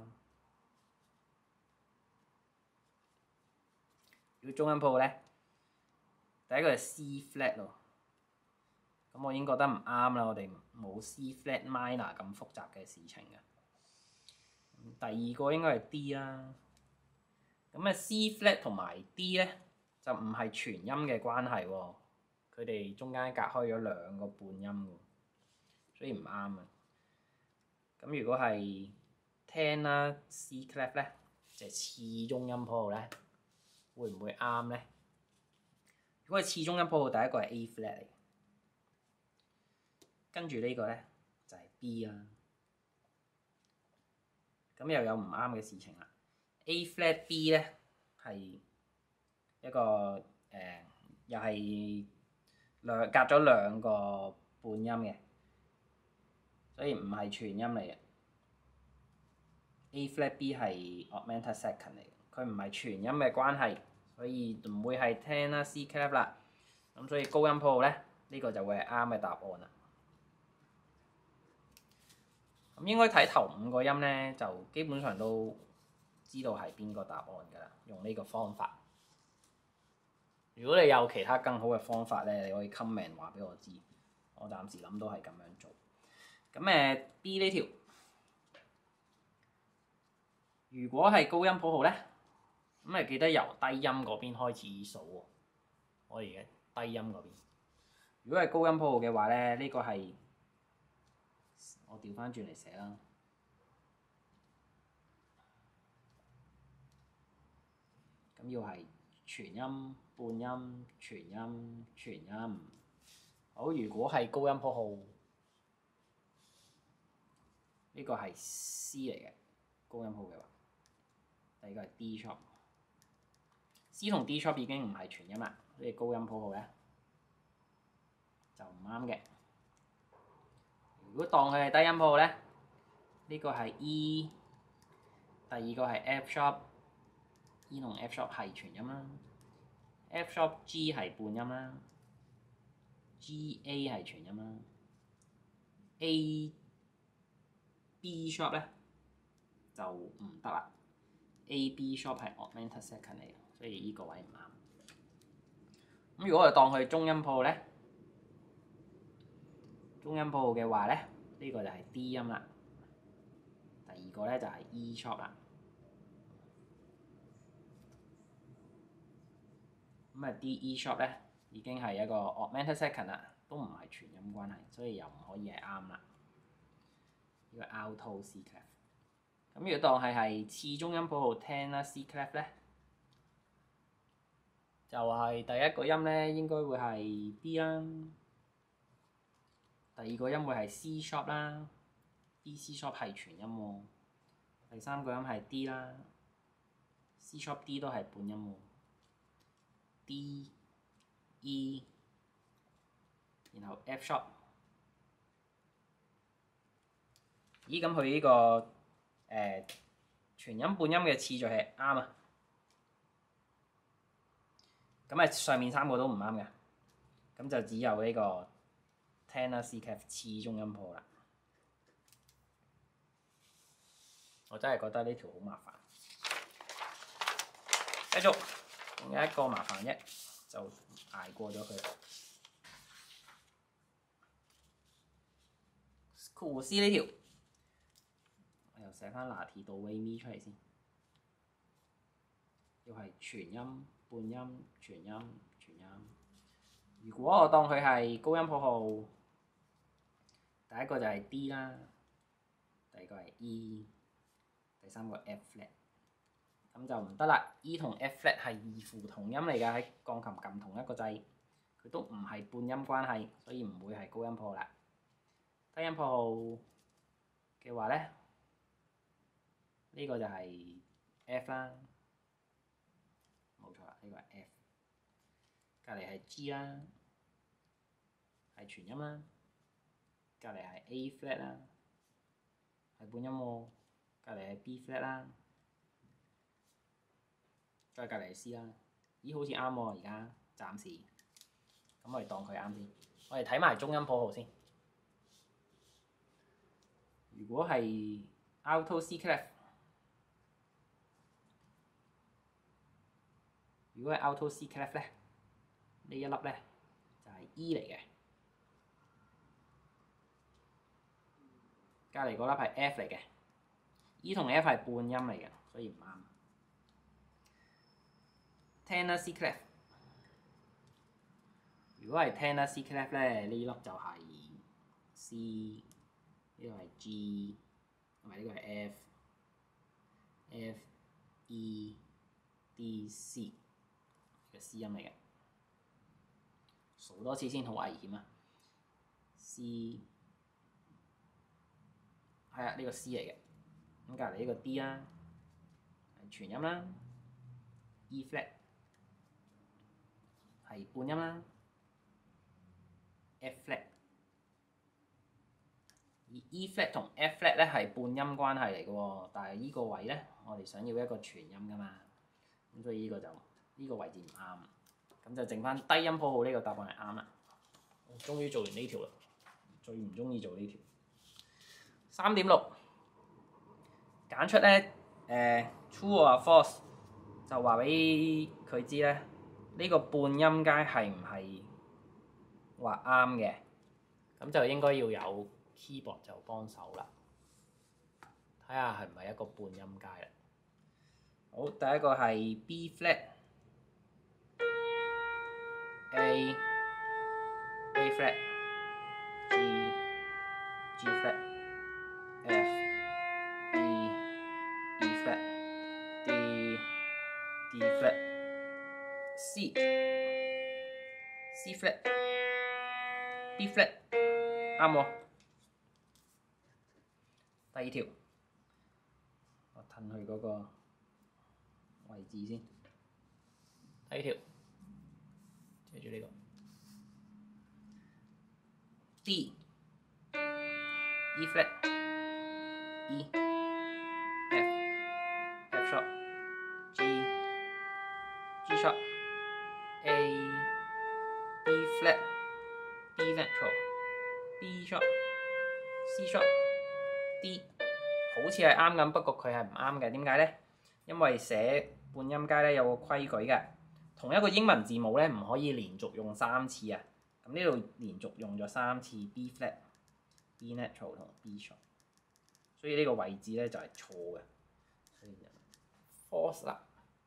如果中音譜號咧，第一個係 C flat 咯。咁我已經覺得唔啱啦，我哋冇 C flat minor 咁複雜嘅事情嘅。第二個應該係 D 啦。咁啊 C flat 同埋 D 咧就唔係全音嘅關係喎，佢哋中間隔開咗兩個半音喎，所以唔啱啊。咁如果係聽啦 C clef 咧，就係次中音譜號咧，會唔會啱咧？如果係次中音譜號，第一個係 A flat 嚟，跟住呢個咧就係 B 啦。咁又有唔啱嘅事情啦。A flat B 咧係一個誒、呃，又係兩隔咗兩個半音嘅。 所以唔係全音嚟嘅。A flat B 係 augmented second 嚟嘅，佢唔係全音嘅關係，所以唔會係 tenor C clef 啦。咁所以高音譜號咧，呢、呢個就會係啱嘅答案啦。咁應該睇頭五個音咧，就基本上都知道係邊個答案㗎啦。用呢個方法。如果你有其他更好嘅方法咧，你可以 comment 話俾我知。我暫時諗到係咁樣做。咁誒 B 呢條，如果係高音譜號咧，咁誒記得由低音嗰邊開始數喎。我而家低音嗰邊。如果係高音譜號嘅話咧，呢、呢個係我調翻轉嚟寫啦。咁要係全音、半音、全音、全音。好，如果係高音譜號，呢個係 C 嚟嘅高音譜嘅話，第二個係 D sharp。C 同 D sharp 已經唔係全音啦，所以高音譜號咧就唔啱嘅。如果當佢係低音譜號咧，呢個係 E， 第二個係 F sharp。E 同 F sharp 係全音啦 ，F sharp G 係半音啦 ，G A 係全音啦 ，A B sharp 咧就唔得啦 ，A B sharp 係 augmented second 嚟嘅，所以呢個位唔啱。咁如果我哋當佢中音譜號咧，中音譜號嘅話咧，呢、呢個就係 D 音啦，第二個咧就係 E sharp 啦。咁啊 D E sharp 咧已經係一個 augmented second 啦，都唔係全音關係，所以又唔可以係啱啦。呢個 alto C clef。咁如果當係係次中音譜號 tenor C clef 咧，就係、是、第一個音咧應該會係 B 啦，第二個音會係 C sharp 啦 ，B C sharp 係全音喎，第三個音係 D 啦 ，C sharp D 都係半音喎。D、E， 然後 F sharp， 咦咁佢呢個誒、呃、全音半音嘅次序係啱啊，咁誒上面三個都唔啱嘅，咁就只有呢個 tenor C clef 次中音譜啦。我真係覺得呢條好麻煩，繼續。仲有一個麻煩啫，就捱過咗佢。School C 呢條，我又寫翻拿鐵度 way me 出嚟先，要係全音、半音、全音、全音。如果我當佢係高音譜號，第一個就係 D 啦，第二個係 E， 第三個 F flat。咁就唔得啦 ，E 同 F flat 係異符同音嚟㗎，喺鋼琴撳同一個掣，佢都唔係半音關係，所以唔會係高音譜號啦。低音譜號嘅話咧，呢、這個就係 F 啦，冇錯啦，呢、這個係 F。隔離係 G 啦，係全音啦。隔離係 A flat 啦，係半音喎。隔離係 B flat 啦。再隔離係 C 啦，咦好似啱喎，而家暫時，咁我哋當佢啱先。我哋睇埋中音譜號先。如果係 alto C clef， 如果係 alto C clef 咧，呢一粒咧就係 E 嚟嘅，隔離嗰粒係 F 嚟嘅 ，E 同 F 係半音嚟嘅，所以唔啱。tenor C clef， 如果係 tenor C clef 咧，呢粒就係 C， 呢個係 G， 同埋呢個係 F，F E D C 嘅 C 音嚟嘅。數多次先好危險啊 ！C 係啊，呢個 C 嚟嘅。咁隔離呢個 D 啦，係全音啦 ，E flat。係半音啦 ，F flat 而 E flat 同 F flat 咧係半音關係嚟嘅喎，但係呢個位咧，我哋想要一個全音噶嘛，咁所以呢個就呢、呢個位置唔啱，咁就剩翻低音譜號呢個答案係啱啦。我終於做完呢條啦，最唔中意做呢條。三點六，揀出咧誒、呃、true or false， 就話俾佢知咧，呢、呢個半音階係唔係話啱嘅？咁就應該要有 keyboard 就幫手啦，睇下係唔係一個半音階啦。好，第一個係 B flat、A、A flat、G、G flat、F、E、E flat、D、D flat、C、C flat、B flat， 啱喎。第二條，我褪去嗰個位置先。第二條，記住呢個 D、E flat、E、F、F sharp、G、G sharp、A、B flat、B natural、B sharp、C sharp、D， 好似係啱咁，不過佢係唔啱嘅。點解咧？因為寫半音階咧有個規矩嘅，同一個英文字母咧唔可以連續用三次啊。咁呢度連續用咗三次 B flat、B natural 同 B sharp， 所以呢個位置咧就係錯嘅，所以就 false 啦。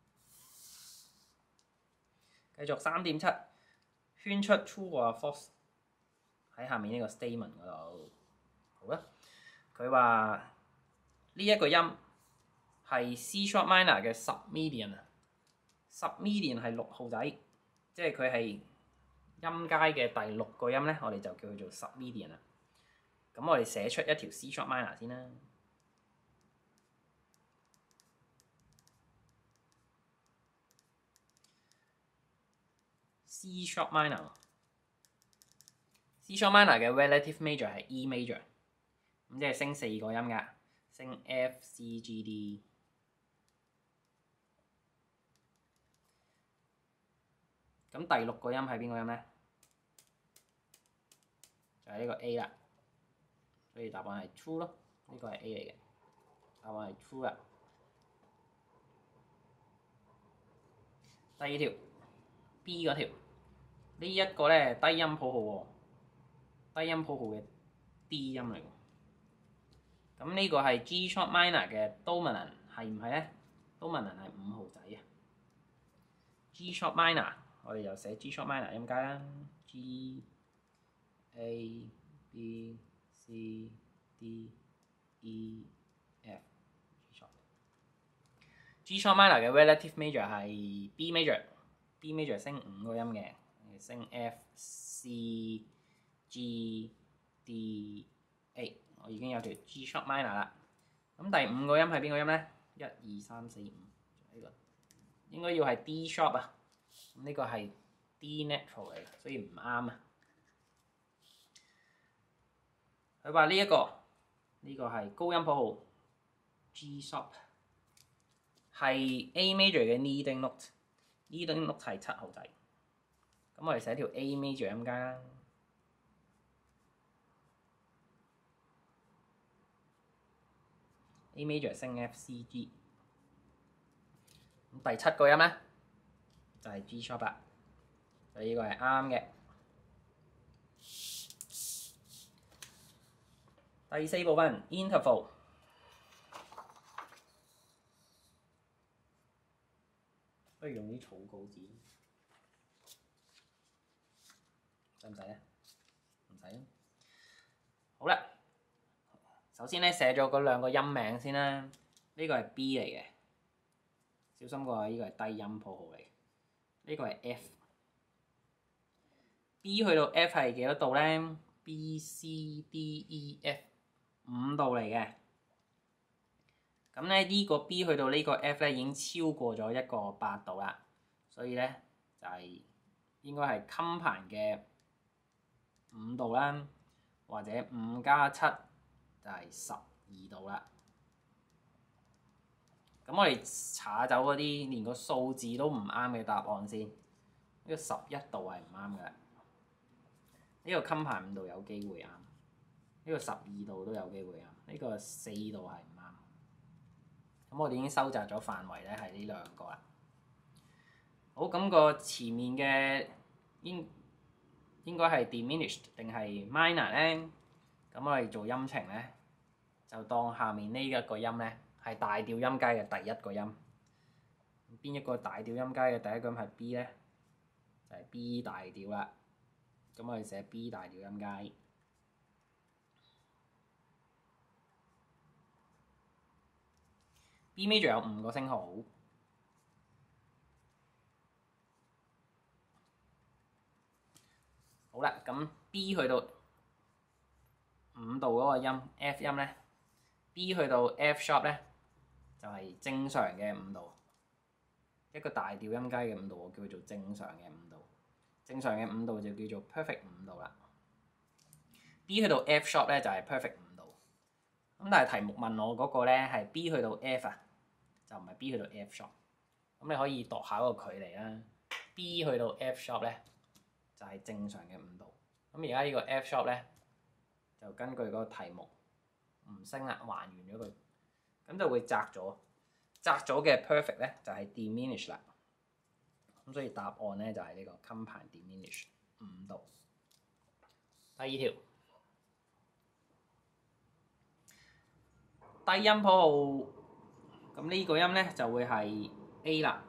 繼續三點七，圈出 true or false 喺下面呢個 statement 嗰度。好啦，佢話呢一個音係 C sharp minor 嘅 submedian 啊 ，submedian 係六號仔，即係佢係音階嘅第六個音咧，我哋就叫佢做 submedian 啦。咁我哋寫出一條 C sharp minor 先啦。C sharp minor，C sharp minor 嘅 relative major 係 E major， 咁即係升四個音㗎，升 F、C、G、D。咁第六個音係邊個音咧？就係、是、呢個 A 啦，所以答案係 true 咯。呢、這個係 A 嚟嘅，答案係 true 啦。第二條 B 嗰條，這個、呢一個咧低音譜號喎，低音譜號嘅 D 音嚟喎。咁呢個係 G sharp minor 嘅 dominant 係唔係咧？ dominant 係五號仔啊。G sharp minor 我哋就寫 G sharp minor 音階啦 ，G、A、B、C、D、E、F、G sharp。G sharp minor 嘅 relative major 係 B major，B major 升五個音嘅，升 F、C、G、D、A。我已經有條 G sharp minor 啦。咁第五個音係邊個音咧？一、二、三、四、五，呢個應該要係 D sharp 啊。咁呢個係 D natural 嚟嘅，所以唔啱啊。佢話呢一個呢、這個係高音譜號 G sharp， 係 A major 嘅 leading note，leading note 係七號仔。咁我哋寫條 A major 音階啦。A major 升 F、C、G。咁第七個音咧就係、是、G sharp 啦，所以呢個係啱嘅。第四部分 interval， 不如用啲草稿紙，使唔使咧？唔使啦。好啦，首先咧寫咗嗰兩個音名先啦。呢個係 B 嚟嘅，小心個呢個係低音譜號嚟嘅。呢個係 F。B 去到 F 係幾多度咧 ？B、C、D、E、F 五度嚟嘅。咁咧呢個 B 去到呢個 F 咧已經超過咗一個八度啦，所以咧就係、是、應該係襟盤嘅五度啦，或者五加七就係十二度啦。咁我哋查走嗰啲連個數字都唔啱嘅答案先。呢個十一度係唔啱嘅，呢個襟排五度有機會啱，呢個十二度都有機會啱，呢個四度係唔啱。咁我哋已經收窄咗範圍咧，係呢兩個啦。好，咁個前面嘅應應該係 diminished 定係 minor 咧？咁我哋做音程咧，就當下面呢一個音咧係大調音階嘅第一個音。邊一個大調音階嘅第一個音係 B 咧？就係 B 大調啦。咁我哋寫 B 大調音階。B major 有五個升號。好啦，咁 B 去到五度嗰個音 F 音咧 ，B 去到 F sharp 咧就係正常嘅五度，一個大調音階嘅五度我叫做正常嘅五度，正常嘅五度就叫做 perfect 五度啦。B 去到 F sharp 咧就係 perfect 五度，咁但係題目問我嗰個咧係 B 去到 F 啊，就唔係 B 去到 F sharp，咁你可以度下個距離啦。B 去到 F sharp 咧就係正常嘅五度，咁而家呢個 F sharp 咧就根據嗰個題目唔升啦，還原咗佢，咁就會窄咗，窄咗嘅 perfect 咧就係 diminish 啦，咁所以答案咧就係呢個襟排 diminish 五度。第二條低音譜號，咁呢個音咧就會係 A 啦。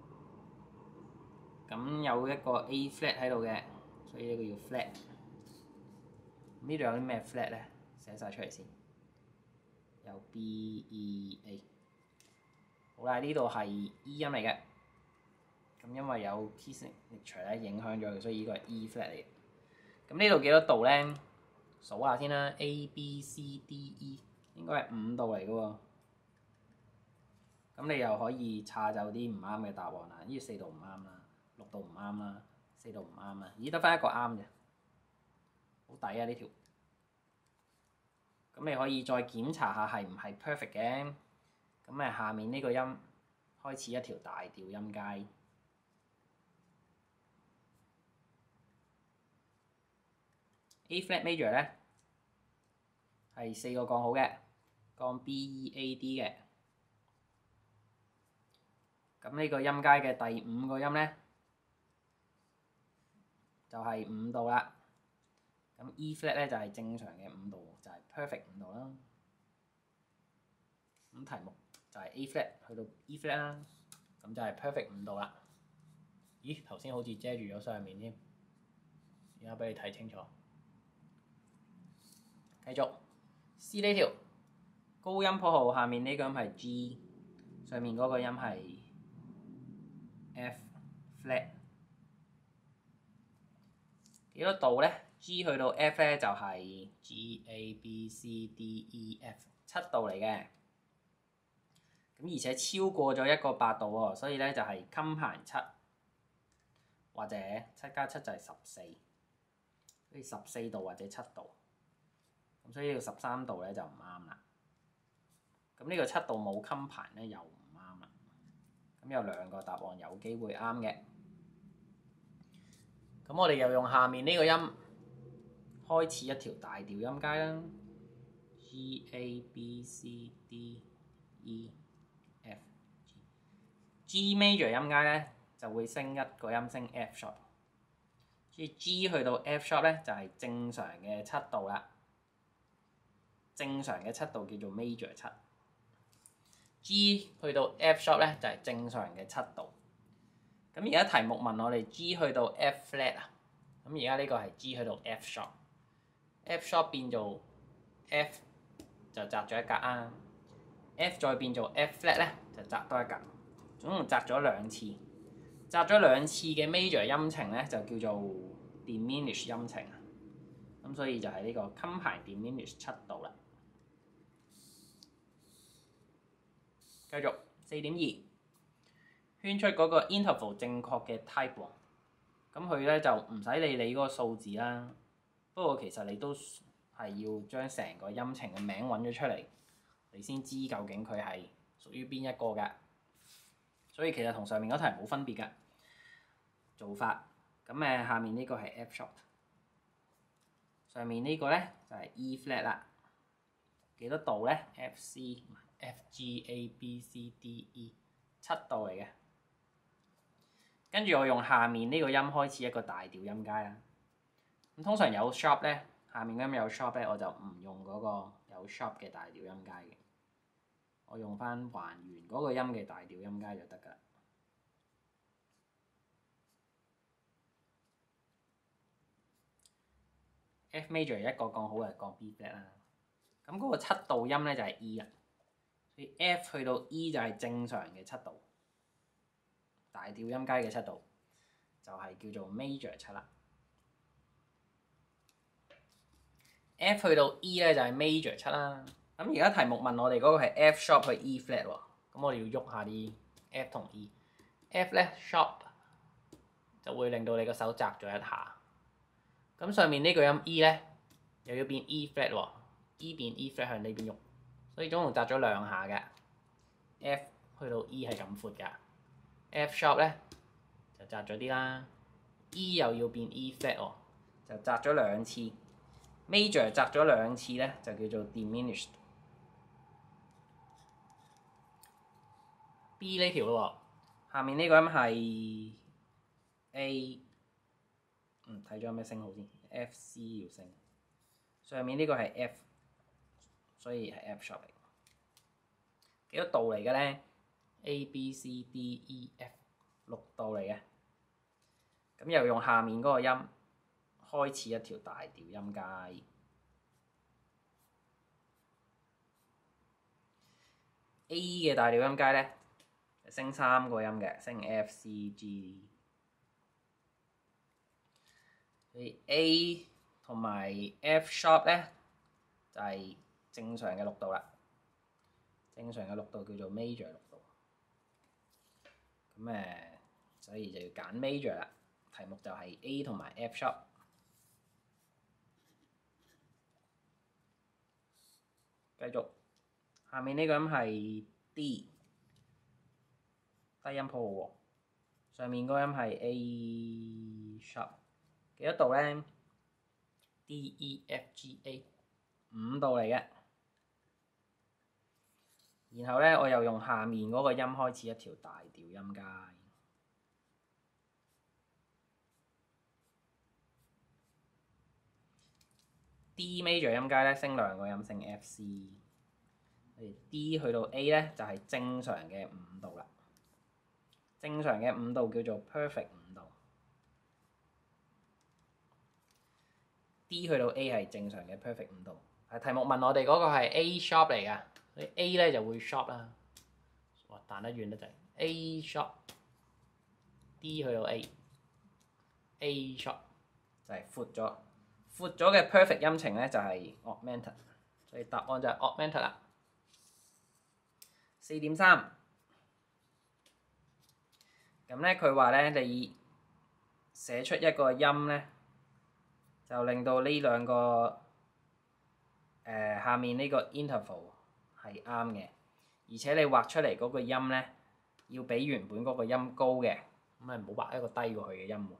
咁有一個 A flat 喺度嘅，所以呢個叫 flat。呢度有啲咩 flat 咧？寫晒出嚟先。有 B、E、A。好啦，呢度係 E 音嚟嘅。咁因為有 key signature 咧影響咗佢，所以呢個係 E flat 嚟嘅。咁呢度幾多度咧？數下先啦 ，A、B、C、D、E 應該係五度嚟嘅喎。咁你又可以查走啲唔啱嘅答案啦。呢四度唔啱啦。六度唔啱啦，四度唔啱啦，咦得翻一個啱嘅，好抵啊呢條！咁你可以再檢查下係唔係 perfect 嘅。咁誒下面呢個音開始一條大調音階。A flat major 咧係四個降號嘅，降 B、E、A、D 嘅。咁呢個音階嘅第五個音咧，就係五度啦，咁 E flat 咧就係正常嘅五度，就係 perfect 五度啦。咁題目就係 A flat 去到 E flat 啦，咁就係 perfect 五度啦。咦，頭先好似遮住咗上面添，而家俾你睇清楚。繼續 C 呢條高音譜號，下面呢個音係 G， 上面嗰個音係 F flat。幾多度咧 ？G 去到 F 咧就係 G A B C D E F 七度嚟嘅，咁而且超過咗一個八度喎，所以咧就係襟排七，或者七加七就係十四，所以十四度或者七度，咁所以呢個十三度咧就唔啱啦。咁呢個七度冇襟排咧又唔啱啦。咁有兩個答案有機會啱嘅。咁我哋又用下面呢個音開始一條大調音階啦 ，G A B C D E F G。G major 音階咧就會升一個音升 F sharp， 所以 G 去到 F sharp 咧就係正常嘅七度啦。正常嘅七度叫做 major 七。G 去到 F sharp 咧就係正常嘅七度。咁而家題目問我哋 G 去到 F flat 啊，咁而家呢個係 G 去到 F sharp，F sharp 變做 F 就窄咗一格啊 ，F 再變做 F flat 咧就窄多一格，總共窄咗兩次，窄咗兩次嘅 major 音程咧就叫做 diminish 音程啊，咁所以就係呢個襟排 diminish 七度啦。繼續四點二。圈出嗰個 interval 正確嘅 type 喎，咁佢咧就唔使理你嗰個數字啦。不過其實你都係係要將成個音程嘅名揾咗出嚟，你先知究竟佢係屬於邊一個㗎。所以其實同上面嗰題冇分別㗎做法。咁誒下面呢個係 F sharp， 上面呢個咧就係 E flat 啦。幾多度咧 ？F C F G A B C D E 七度嚟嘅。跟住我用下面呢個音開始一個大調音階啦。咁通常有 sharp 咧，下面嗰音有 sharp 咧，我就唔用嗰個有 sharp 嘅大調音階嘅。我用翻還原嗰個音嘅大調音階就得㗎。F major 一個降號係降 B flat 啦。咁嗰個七度音咧就係 E 啦，所以 F 去到 E 就係正常嘅七度，大調音階嘅七度就係、是、叫做 major 七啦。F 去到 E 咧就係 major 七啦。咁而家題目問我哋嗰個係 F sharp 去 E flat 喎，咁我哋要喐下啲 F 同 E。F 咧 sharp 就會令到你個手擲咗一下。咁上面呢個音 E 咧又要變 E flat 喎。E 變 E flat 向呢邊喐，所以總共擲咗兩下嘅。F 去到 E 係咁闊㗎 ，F sharp 咧就擲咗啲啦。E 又要變 E flat 喎，就擲咗兩次。Major 擲咗兩次咧，就叫做 diminished。B 呢條咯喎，下面呢個音係 A， 嗯睇咗有咩升號先 ，F C 要升。上面呢個係 F。所以係 F sharp 嚟，幾多度嚟嘅咧 ？A B C D E F 六度嚟嘅，咁又用下面嗰個音開始一條大調音階。A 嘅大調音階咧，升三個音嘅，升 F C G。所以 A 同埋 F sharp 咧就係、是正常嘅六度啦，正常嘅六度叫做 major 六度，咁誒，所以就要揀 major 啦。題目就係 A 同埋 F sharp。繼續，下面呢個音係 D， 低音譜號喎。上面嗰個音係 A sharp， 幾多度咧 ？D E F G A 五度嚟嘅。然後咧，我又用下面嗰個音開始一條大調音階。D major 音階咧升兩個音，升 F C。D 去到 A 咧就係、是、正常嘅五度啦。正常嘅五度叫做 perfect 五度。D 去到 A 係正常嘅 perfect 五度。係題目問我哋嗰個係 A sharp 嚟㗎。A 咧就會 sharp 啦，哇彈得遠得滯。A sharp，D 去到 A，A sharp 就係闊咗，闊咗嘅 perfect 音程咧就係 augmented， 所以答案就係 augmented 啦。四點三，咁咧佢話咧你寫出一個音咧，就令到呢兩個誒、呃、下面呢個 interval。係啱嘅，而且你畫出嚟嗰個音咧，要比原本嗰個音高嘅，咁咪唔好畫一個低過去嘅音喎。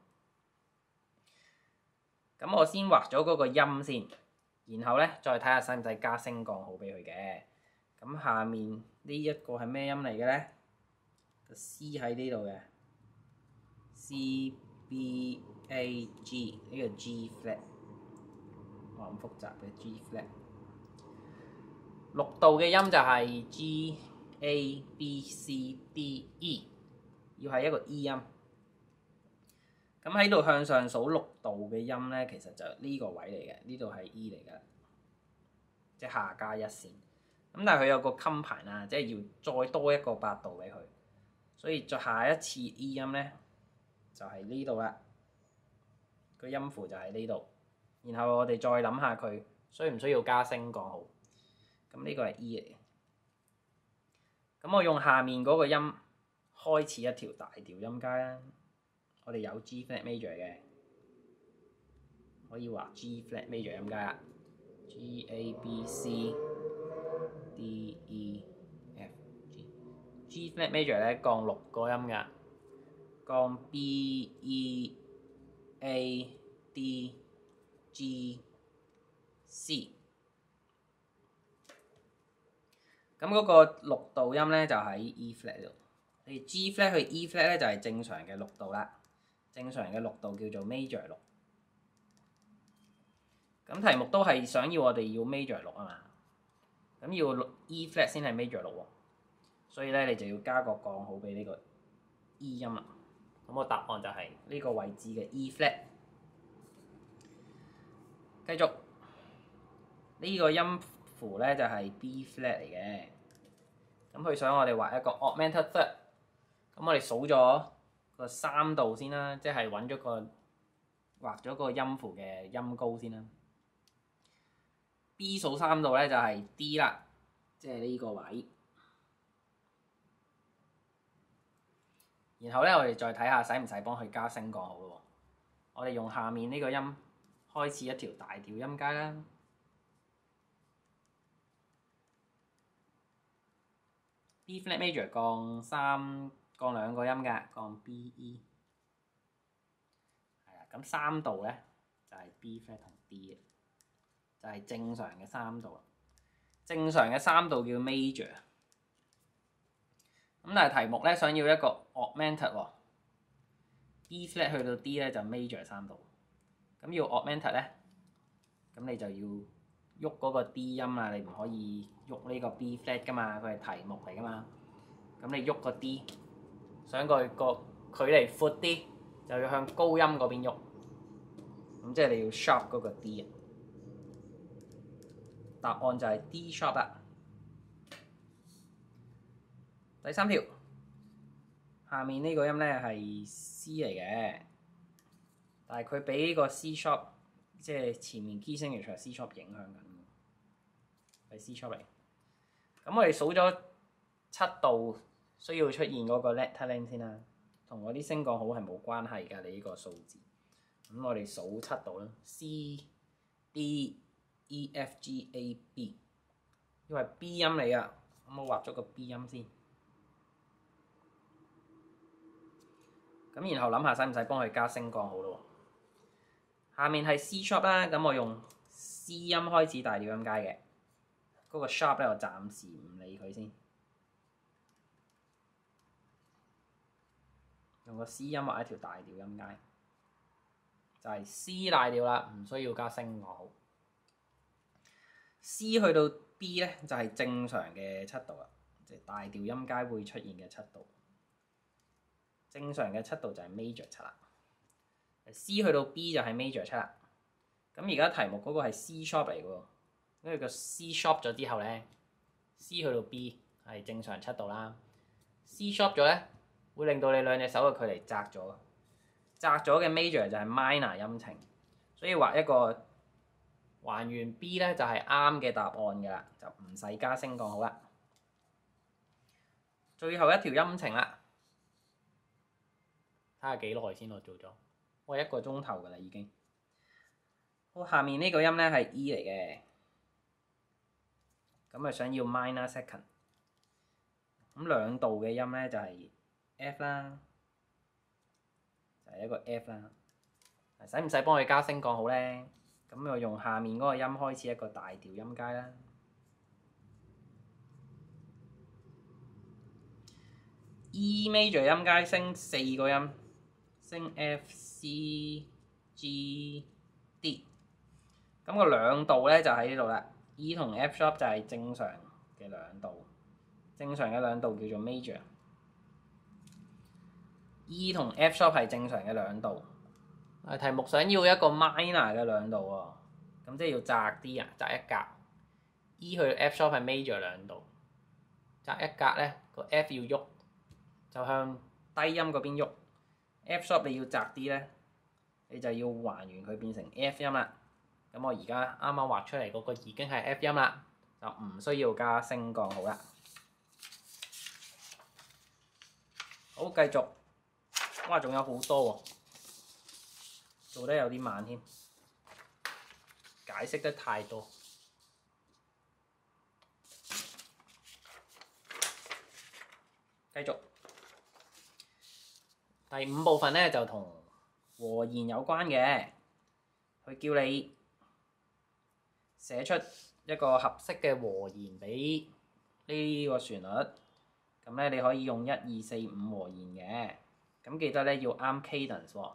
咁我先畫咗嗰個音先，然後咧再睇下使唔使加升降號俾佢嘅。咁下面呢一個係咩音嚟嘅咧？個 C 喺呢度嘅 ，C B A G 呢個 G flat， 哇咁複雜嘅 G flat。六度嘅音就係 G A B C D E， 要係一個 E 音。咁喺度向上數六度嘅音咧，其實就呢個位嚟嘅，呢度係 E 嚟㗎，即係下加一線。咁但係佢有個襟盤啊，即係要再多一個八度俾佢，所以再下一次 E 音咧就係呢度啦。個音符就喺呢度，然後我哋再諗下佢需唔需要加升降號。咁呢個係 E 嚟嘅，咁我用下面嗰個音開始一條大調音階啦。我哋有 G flat major 嘅，可以畫 G flat major 音階啦。 G A B C D E F G G flat major 咧降六個音㗎，降 B E A D G C。咁嗰個六度音咧就喺 E flat 度，而 G flat 去 E flat 咧就係正常嘅六度啦。正常嘅六度叫做 major 六。咁題目都係想要我哋要 major 六啊嘛，咁要 E flat 先係 major 六喎，所以咧你就要加個降號俾呢個 E 音啦。咁個答案就係呢個位置嘅 E flat。繼續呢個音符咧就係 B flat 嚟嘅，咁佢想我哋畫一個 augmented third，咁我哋數咗個三度先啦，即係揾咗個畫咗個音符嘅音高先啦。B 數三度咧就係 D 啦，即係呢個位。然後咧我哋再睇下使唔使幫佢加升降號咯。我哋用下面呢個音開始一條大調音階啦。B flat major 降三降兩個音㗎，降 B E。係啦，咁三度咧就係 B flat 同 D 嘅。就係正常嘅三度，正常嘅三度叫 major。咁但係題目咧想要一個 augmented 喎 ，B flat 去到 D 咧就 major 三度。咁要 augmented咧，咁你就要喐嗰個 D 音啦，你唔可以喐呢個 B flat 噶嘛，佢係題目嚟噶嘛。咁你喐個 D，想佢個距離闊啲，就要向高音嗰邊喐。咁即係你要 sharp 嗰個 D 啊。答案就係 D sharp 啦。第三條，下面呢個音咧係 C 嚟嘅，但係佢俾呢個 C sharp， 即係前面 key signature C sharp 影響緊，係 C sharp 嚟。咁我哋數咗七度需要出現嗰個 letter length 先啦，同嗰啲升降號係冇關係㗎，你呢個數字。咁我哋數七度啦 ，C D E F G A B， 因為 B 音嚟啊，咁我畫咗個 B 音先。咁然後諗下使唔使幫佢加升降號咯？下面係 C sharp 啦，咁我用 C 音開始大調音階嘅，嗰、那個 sharp 咧我暫時唔理佢先，用個 C 音畫一條大調音階，就係、是、C 大調啦，唔需要加升降號。C 去到 B 咧就係、是、正常嘅七度啦，即、就、係、是、大調音階會出現嘅七度。正常嘅七度就係 major 七啦。C 去到 B 就係 major 七啦。咁而家題目嗰個係 C sharp 嚟嘅喎，跟住個 C sharp 咗之後咧 ，C 去到 B 係正常七度啦。C sharp 咗咧，會令到你兩隻手嘅距離窄咗。窄咗嘅 major 就係 minor 音程，所以畫一個還原 B 咧就係啱嘅答案㗎啦，就唔使加升降號啦。最後一條音程啦，睇下幾耐先我做咗，我一個鐘頭㗎啦已經。好，下面呢個音咧係 E 嚟嘅，咁啊想要 minor second，咁兩度嘅音咧就係 F 啦，就係一個 F 啦。使唔使幫佢加升降號咧？咁我用下面嗰個音開始一個大調音階啦。E major 音階升四個音，升 F、C、G、D。咁個兩度咧就喺呢度啦。E 同 F sharp 就係正常嘅兩度，正常嘅兩度叫做 major。E 同 F sharp 係正常嘅兩度。啊，題目想要一個 minor 嘅兩度喎，咁即係要窄啲啊，窄一格。E 去 F sharp 係 major 兩度，窄一格咧個 F 要喐，就向低音嗰邊喐。F sharp 你要窄啲咧，你就要還原佢變成 F 音啦。咁我而家啱啱畫出嚟嗰個已經係 F 音啦，就唔需要加升降號啦。好，繼續。哇，仲有好多喎，做得有啲慢添，解釋得太多。 繼續。第五部分咧就同和弦有關嘅，佢叫你寫出一個合適嘅和弦俾呢個旋律。咁咧你可以用一二四五和弦嘅，咁記得咧要啱 cadence 喎。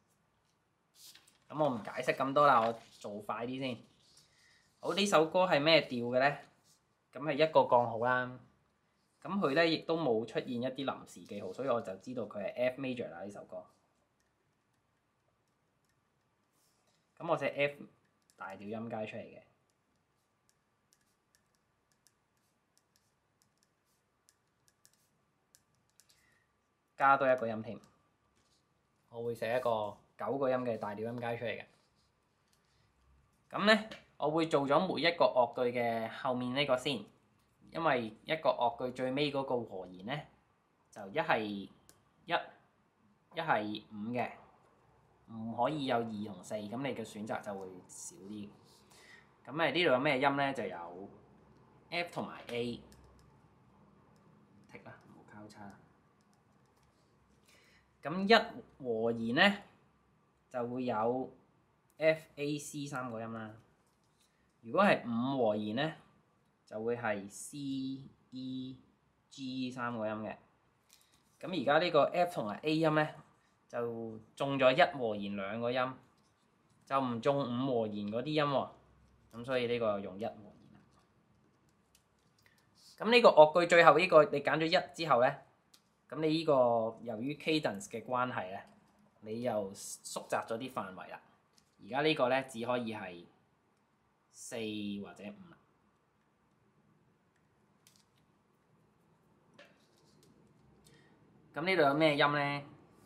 咁我唔解釋咁多啦，我做快啲先。好，呢首歌係咩調嘅咧？咁係一個降號啦。咁佢咧亦都冇出現一啲臨時記號，所以我就知道佢係 F major 啦呢首歌。咁我寫 F 大調音階出嚟嘅，加多一個音添。我會寫一個九個音嘅大調音階出嚟嘅。咁咧，我會做咗每一個樂句嘅後面呢個先。因為一個樂句最尾嗰個和弦咧，就一係一，一係五嘅，唔可以有二同四，咁你嘅選擇就會少啲。咁誒呢度有咩音咧？就有 F 同埋 A， 剔啦，唔好交叉啦。咁一和弦咧就會有 F、A、C 三個音啦。如果係五和弦咧，就會係 C、E、G 三個音嘅。咁而家呢個 F 同埋 A 音咧，就中咗一和弦兩個音，就唔中五和弦嗰啲音喎。咁所以呢個用一和弦啦。咁呢個樂句最後呢個你揀咗一之後咧，咁你呢個由於 cadence 嘅關係咧，你又縮窄咗啲範圍啦。而家呢個咧只可以係四或者五啦。咁呢度有咩音咧？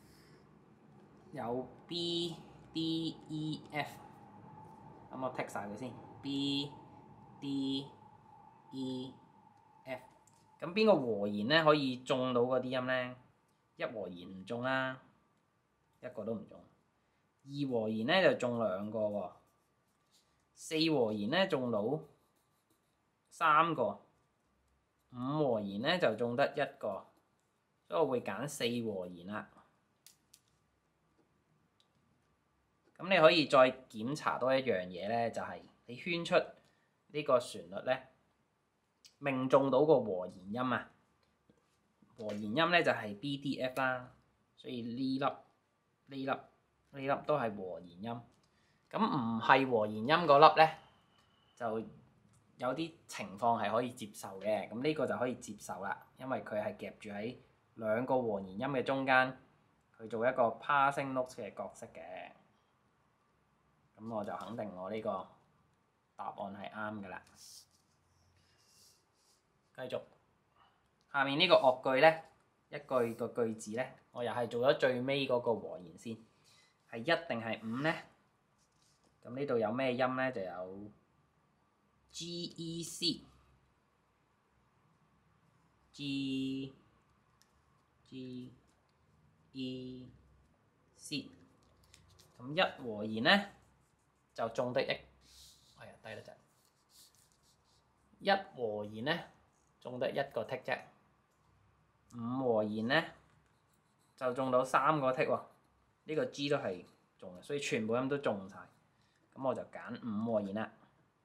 有 B、D、E、F。咁我剔晒佢先。B、D、E、F。咁邊個和弦咧可以中到嗰啲音咧？一和弦唔中啦，一個都唔中。二和弦咧就中兩個喎。四和弦咧中到三個。五和弦咧就中得一個。所以我會揀四和弦啦。咁你可以再檢查多一樣嘢咧，就係你圈出呢個旋律咧，命中到個和弦音啊。和弦音咧就係 B、D、F 啦，所以呢粒、呢粒、呢粒都係和弦音。咁唔係和弦音嗰粒咧，就有啲情況係可以接受嘅。咁呢個就可以接受啦，因為佢係夾住喺兩個和弦音嘅中間，佢做一個 passing note 嘅角色嘅。咁我就肯定我呢個答案係啱㗎啦。繼續，下面呢個樂句咧，一句個句子咧，我又係做咗最尾嗰個和弦先，係一定係五咧？咁呢度有咩音咧？就有 G、E、C、G、G、E、C。咁一和弦咧就中得一，哎呀低得滯。一和弦咧中得一個剔啫，五和弦咧就中到三個剔喎。呢個 G 都係中嘅，所以全部音都中晒。咁我就揀五和弦啦。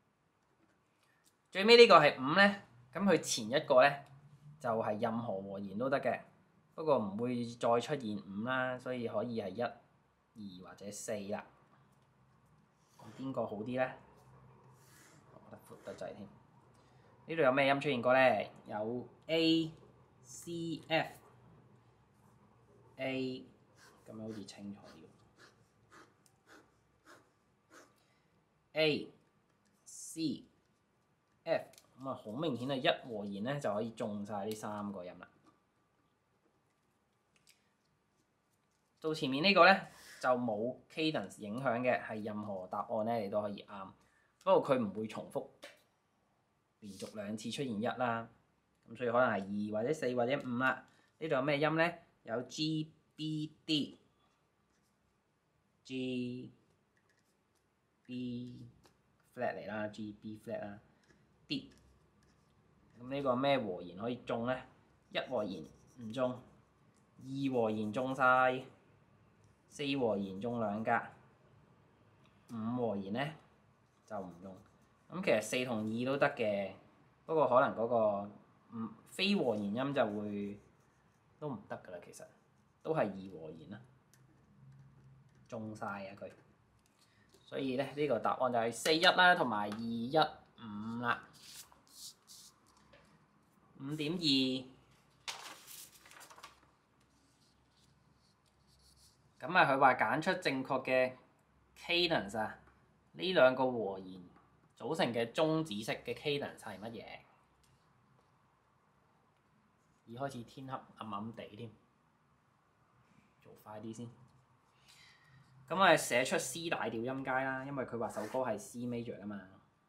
最尾呢個係五咧，咁佢前一個咧就係任何和弦都得嘅，不過唔會再出現五啦，所以可以係一、二或者四啦。咁邊個好啲咧？我覺得闊得滯添。呢度有咩音出現過咧？有 A、C、F、A， 咁樣好似清楚啲。A、C、F， 咁啊好明顯係一和弦咧就可以中晒呢三個音啦。到前面呢個咧就冇 cadence 影響嘅，係任何答案咧你都可以啱。不過佢唔會重複連續兩次出現一啦，咁所以可能係二或者四或者五啦。呢度有咩音咧？有 G、B、D、G、B flat 嚟啦 ，G、B flat 啦，D。咁呢個咩和弦可以中咧？一和弦唔中，二和弦中晒，四和弦中兩格，五和弦咧就唔中。咁其實四同二都得嘅，不過可能嗰個唔非和弦音就會都唔得㗎啦。其實都係二和弦啦，中晒啊佢。所以咧呢個答案就係四一啦，同埋二一五啦。五點二。咁啊，佢話揀出正確嘅 cadence 啊，呢兩個和弦組成嘅中指式嘅 cadence 係乜嘢？已開始天黑暗暗地添，做快啲先。咁我哋寫出 C 大調音階啦，因為佢話首歌係 C major 啊嘛。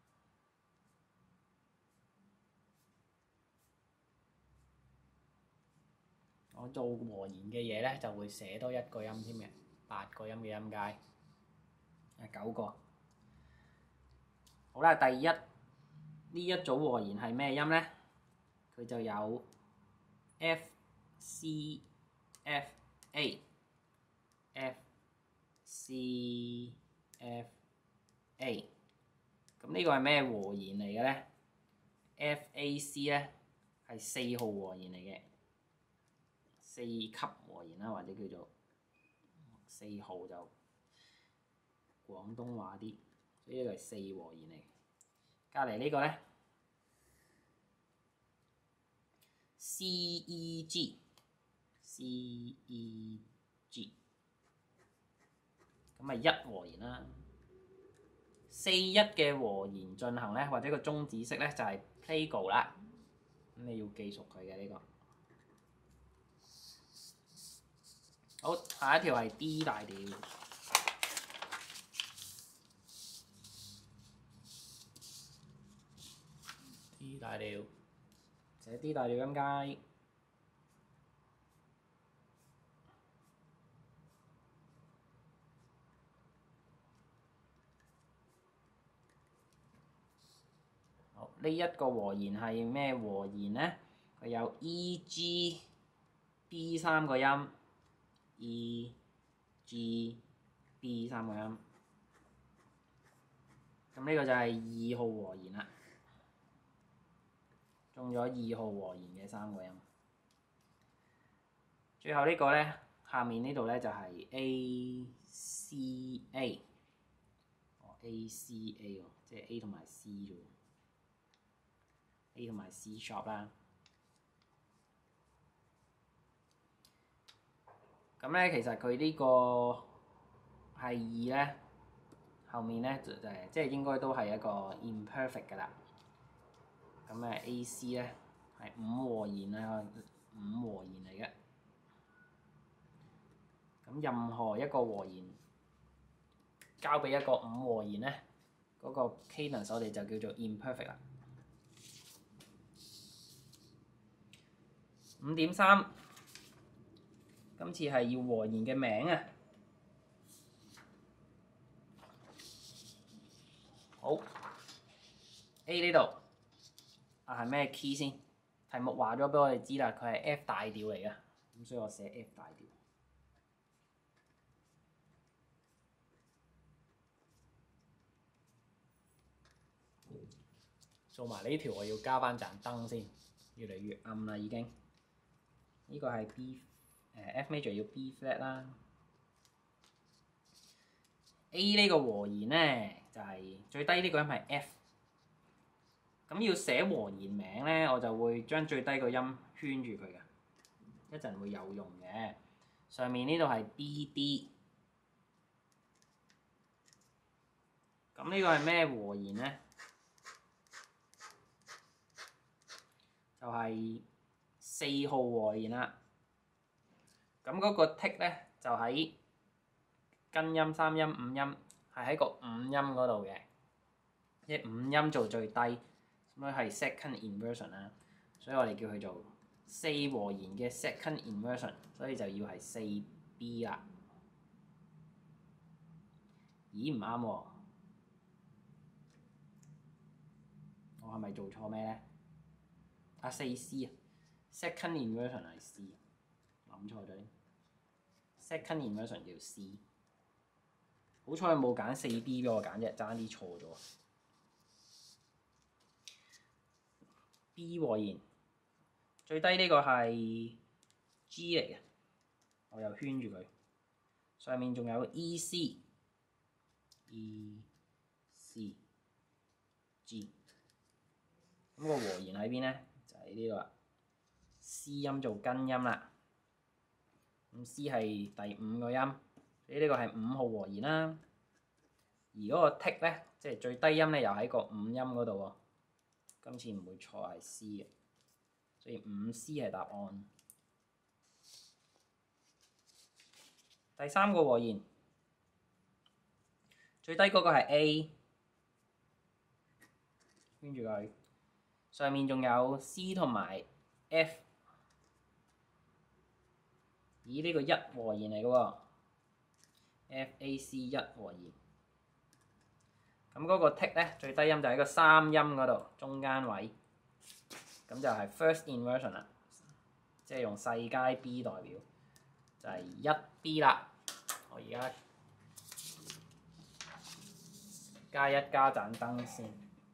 我做和弦嘅嘢咧，就會寫多一個音添嘅，八個音嘅音階，誒九個。好啦，第一呢一組和弦係咩音咧？佢就有 F、C、F、A、F、C、F、A。咁呢個係咩和弦嚟嘅咧 ？F、A、C 咧係四號和弦嚟嘅。四級和弦啦，或者叫做四號就廣東話啲，所以呢個係四和弦嚟。隔離呢個咧 C E G，C E G， 咁咪一和弦啦。四一嘅和弦進行咧，或者個中指式咧就係 Plagal 啦。咁你要記熟佢嘅呢個。好，下一條係 D 大調。D 大調，寫 D 大調音階。好，呢一個和弦係咩和弦咧？佢有 E、G、B 三個音。E、G、B 三個音，咁呢個就係二號和弦啦，中咗二號和弦嘅三個音。最後呢個咧，下面呢度咧就係 A、C、A， 哦 A、C、A 喎，即係 A 同埋 C 啫喎 ，A 同埋 C sharp 啦。咁咧，其實佢呢個係二咧，後面咧就誒，即係應該都係一個 imperfect 㗎啦。咁誒 A C 咧係五和弦啊，五和弦嚟嘅。咁任何一個和弦交俾一個五和弦咧，嗰、那個 cadence 我哋就叫做 imperfect 啦。五點三。今次係要和弦嘅名啊！好 A 呢度啊係咩 key 先？題目話咗俾我哋知啦，佢係 F 大調嚟嘅，咁所以我寫 F 大調。做埋呢條我要加翻盞燈先，越嚟越暗啦已經。呢、這個係 B。F major 要 B flat 啦 ，A 呢個和弦咧就係、是、最低呢個音係 F， 咁要寫和弦名咧，我就會將最低個音圈住佢嘅，一陣會有用嘅。上面呢度係 B D， 咁呢個係咩和弦咧？就係、是、四號和弦啦。咁嗰個 tick 咧就喺根音、三音、五音，係喺個五音嗰度嘅，即係五音做最低，咁樣係 second inversion 啦，所以我哋叫佢做四和弦嘅 second inversion，所以就要係四 B 啦。咦唔啱喎，我係咪做錯咩咧？啊四 C 啊 ，second inversion 係 C。 冚錯咗。Second inversion 叫 C， 好彩冇揀四 B 俾我揀啫，爭啲錯咗。B 和弦最低呢個係 G 嚟嘅，我又圈住佢，上面仲有 E C，E C G， 咁個和弦喺邊咧？就喺呢度啦。C 音做根音啦，咁 C 係第五個音，所以呢個係五號和弦啦。而嗰個 tick 咧，即係最低音咧，又喺個五音嗰度喎。今次唔會錯係 C 嘅，所以五 C 係答案。第三個和弦，最低嗰個係 A， 圈住佢，上面仲有 C 同埋 F。咦？呢個一和弦嚟嘅喎 ，F A C 一和弦。咁嗰個 tick 咧，最低音就喺個三音嗰度，中間位。咁就係 first inversion 啦，即係用細階 B 代表，就係一 B 啦。我而家加一加盞燈先。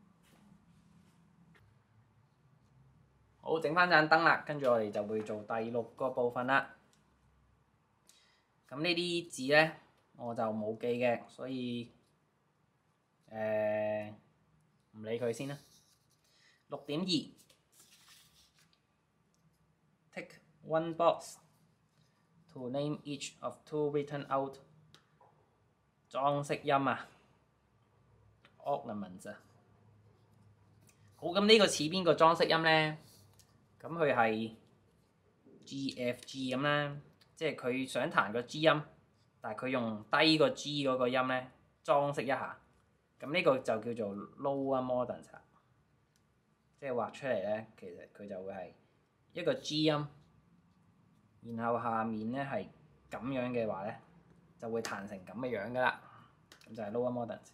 好，整翻盞燈啦，跟住我哋就會做第六個部分啦。咁呢啲字咧，我就冇記嘅，所以誒唔理佢先啦。六點二 ，Take one box to name each of two written out 裝飾音啊 ，ornaments 啊。好，咁呢個似邊個裝飾音咧？咁佢係 G F G 咁啦。即係佢想彈個 G 音，但係佢用低個 G 嗰個音咧裝飾一下，咁呢個就叫做 lower modulus。即係畫出嚟咧，其實佢就會係一個 G 音，然後下面咧係咁樣嘅話咧，就會彈成咁嘅樣噶啦，咁就係 lower modulus。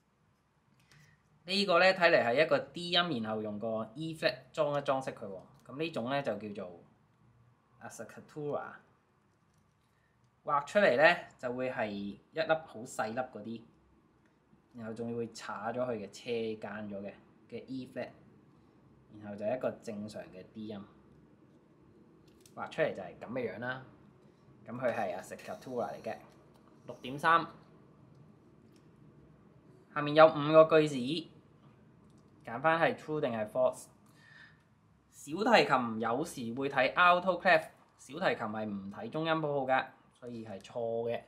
呢個咧睇嚟係一個 D 音，然後用個 E flat 裝一裝飾佢喎，咁呢種咧就叫做 acciacatura。畫出嚟咧就會係一粒好細粒嗰啲，然後仲要會叉咗佢嘅車間咗嘅嘅 E flat， 然後就係一個正常嘅 D 音，畫出嚟就係咁嘅樣啦。咁佢係 acciacatura 嚟嘅。六點三，下面有五個句子，揀翻係 true 定係 false。小提琴有時會睇 alto clef， 小提琴係唔睇中音譜號㗎。所以係錯嘅。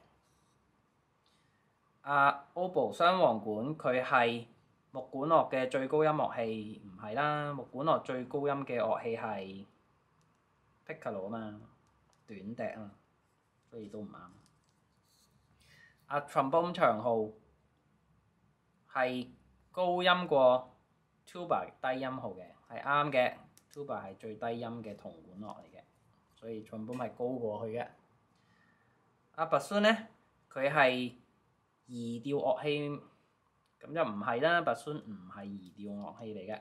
啊 oboe 雙簧管佢係木管樂嘅最高音樂器，唔係啦。木管樂最高音嘅樂器係 piccolo 啊嘛，短笛啊嘛，所以都唔啱。啊 trombone 長號係高音過 tuba 低音號嘅，係啱嘅。tuba 係最低音嘅銅管樂嚟嘅，所以 trombone 係高過去嘅。啊 bassoon 咧，佢係移調樂器，咁就唔係啦。bassoon 唔係移調樂器嚟嘅。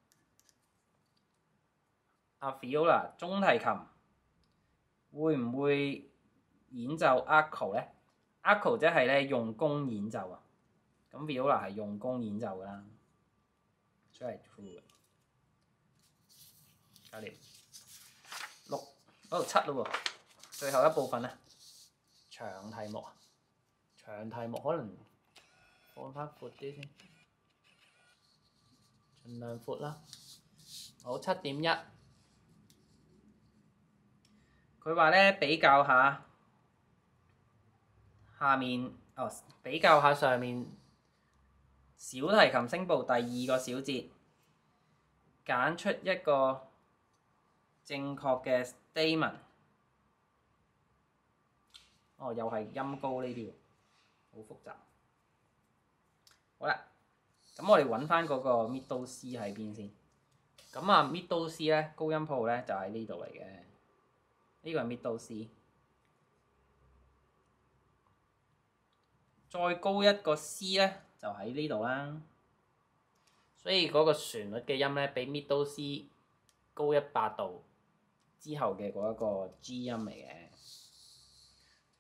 啊 viola 中提琴會唔會演奏 arco 咧 ？arco 即係咧用弓演奏啊，咁 viola 係用弓演奏噶啦，所以係 true 嘅。搞掂六嗰度七咯喎，最後一部分咧。長題目啊，長題目可能放翻闊啲先，盡量闊啦。好，七點一，佢話咧比較下下面哦，比較下上面小提琴聲部第二個小節，揀出一個正確嘅 statement。哦，又係音高呢啲喎，好複雜。好啦，咁我哋揾翻嗰個 middle C 喺邊先。咁啊 middle C 咧，高音譜咧就喺呢度嚟嘅。呢個係 middle C。再高一個 C 咧，就喺呢度啦。所以嗰個旋律嘅音咧，比 middle C 高一百度之後嘅嗰一個 G 音嚟嘅。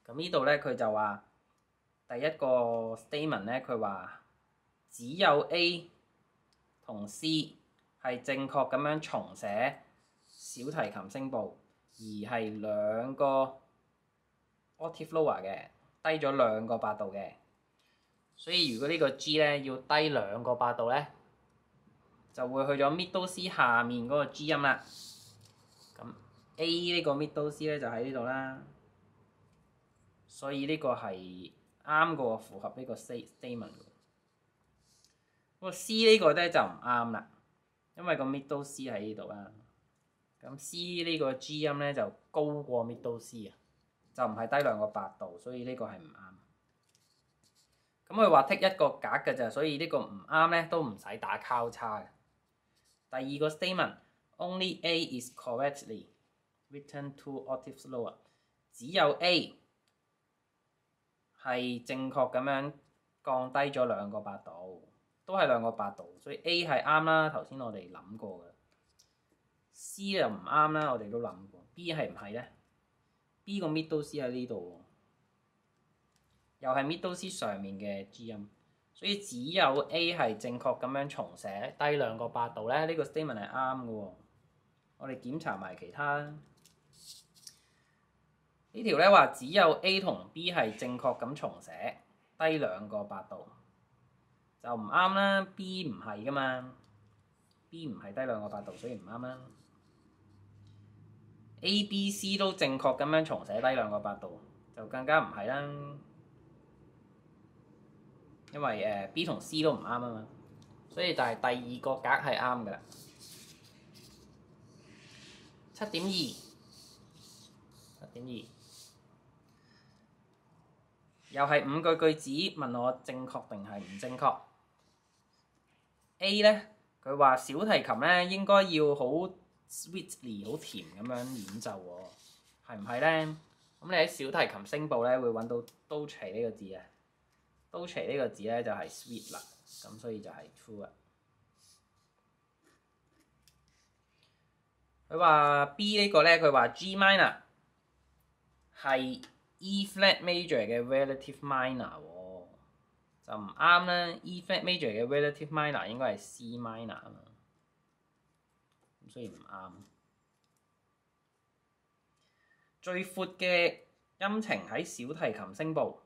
咁呢度咧佢就話第一個 statement 咧，佢話只有 A 同 C 係正確咁樣重寫小提琴聲部，而係兩個 octave lower 嘅，低咗兩個八度嘅。所以如果呢個 G 咧要低兩個八度咧，就會去咗 middle C 下面嗰個 G 音啦。咁 A 呢個 middle C 咧就喺呢度啦。所以呢個係啱嘅喎，符合呢個 statement。不過 C 呢個咧就唔啱啦，因為個 middle C 喺呢度啦。咁 C 呢個 G 音咧就高過 middle C 啊，就唔係低兩個八度，所以呢個係唔啱。咁佢話剔一個格嘅咋，所以呢個唔啱咧都唔使打交叉嘅。第二個 statement，only A is correctly written two octaves lower， 只有 A 係正確咁樣降低咗兩個八度，都係兩個八度，所以 A 係啱啦。頭先我哋諗過嘅。C 就唔啱啦，我哋都諗過。B 係唔係咧 ？B 個 middle C 喺呢度喎，又係 middle C 上面嘅 G 音，所以只有 A 係正確咁樣重寫低兩個八度咧。呢個 statement 係啱嘅喎。我哋檢查埋其他呢條咧，話只有 A 同 B 係正確咁重寫低兩個八度，就唔啱啦。B 唔係噶嘛 ，B 唔係低兩個八度，所以唔啱啦。A、B、C 都正確咁樣重寫低兩個八度，就更加唔係啦。因為誒、呃、B 同 C 都唔啱啊嘛，所以就係第二個格係啱噶啦。七點二，七點二，又係五句句子，問我正確定係唔正確。A 咧，佢話小提琴咧應該要好 sweetly 好甜咁樣演奏喎，係唔係咧？咁你喺小提琴聲部咧會揾到 dolce 呢個字啊 dolce 呢個字咧就係 sweet 啦，咁所以就係 true 啊。佢話 B 呢個咧，佢話 G minor 係 E flat major 嘅 relative minor 喎，就唔啱啦。E flat major 嘅 relative minor 應該係 C minor 啊嘛，咁所以唔啱。最闊嘅音程喺小提琴聲部，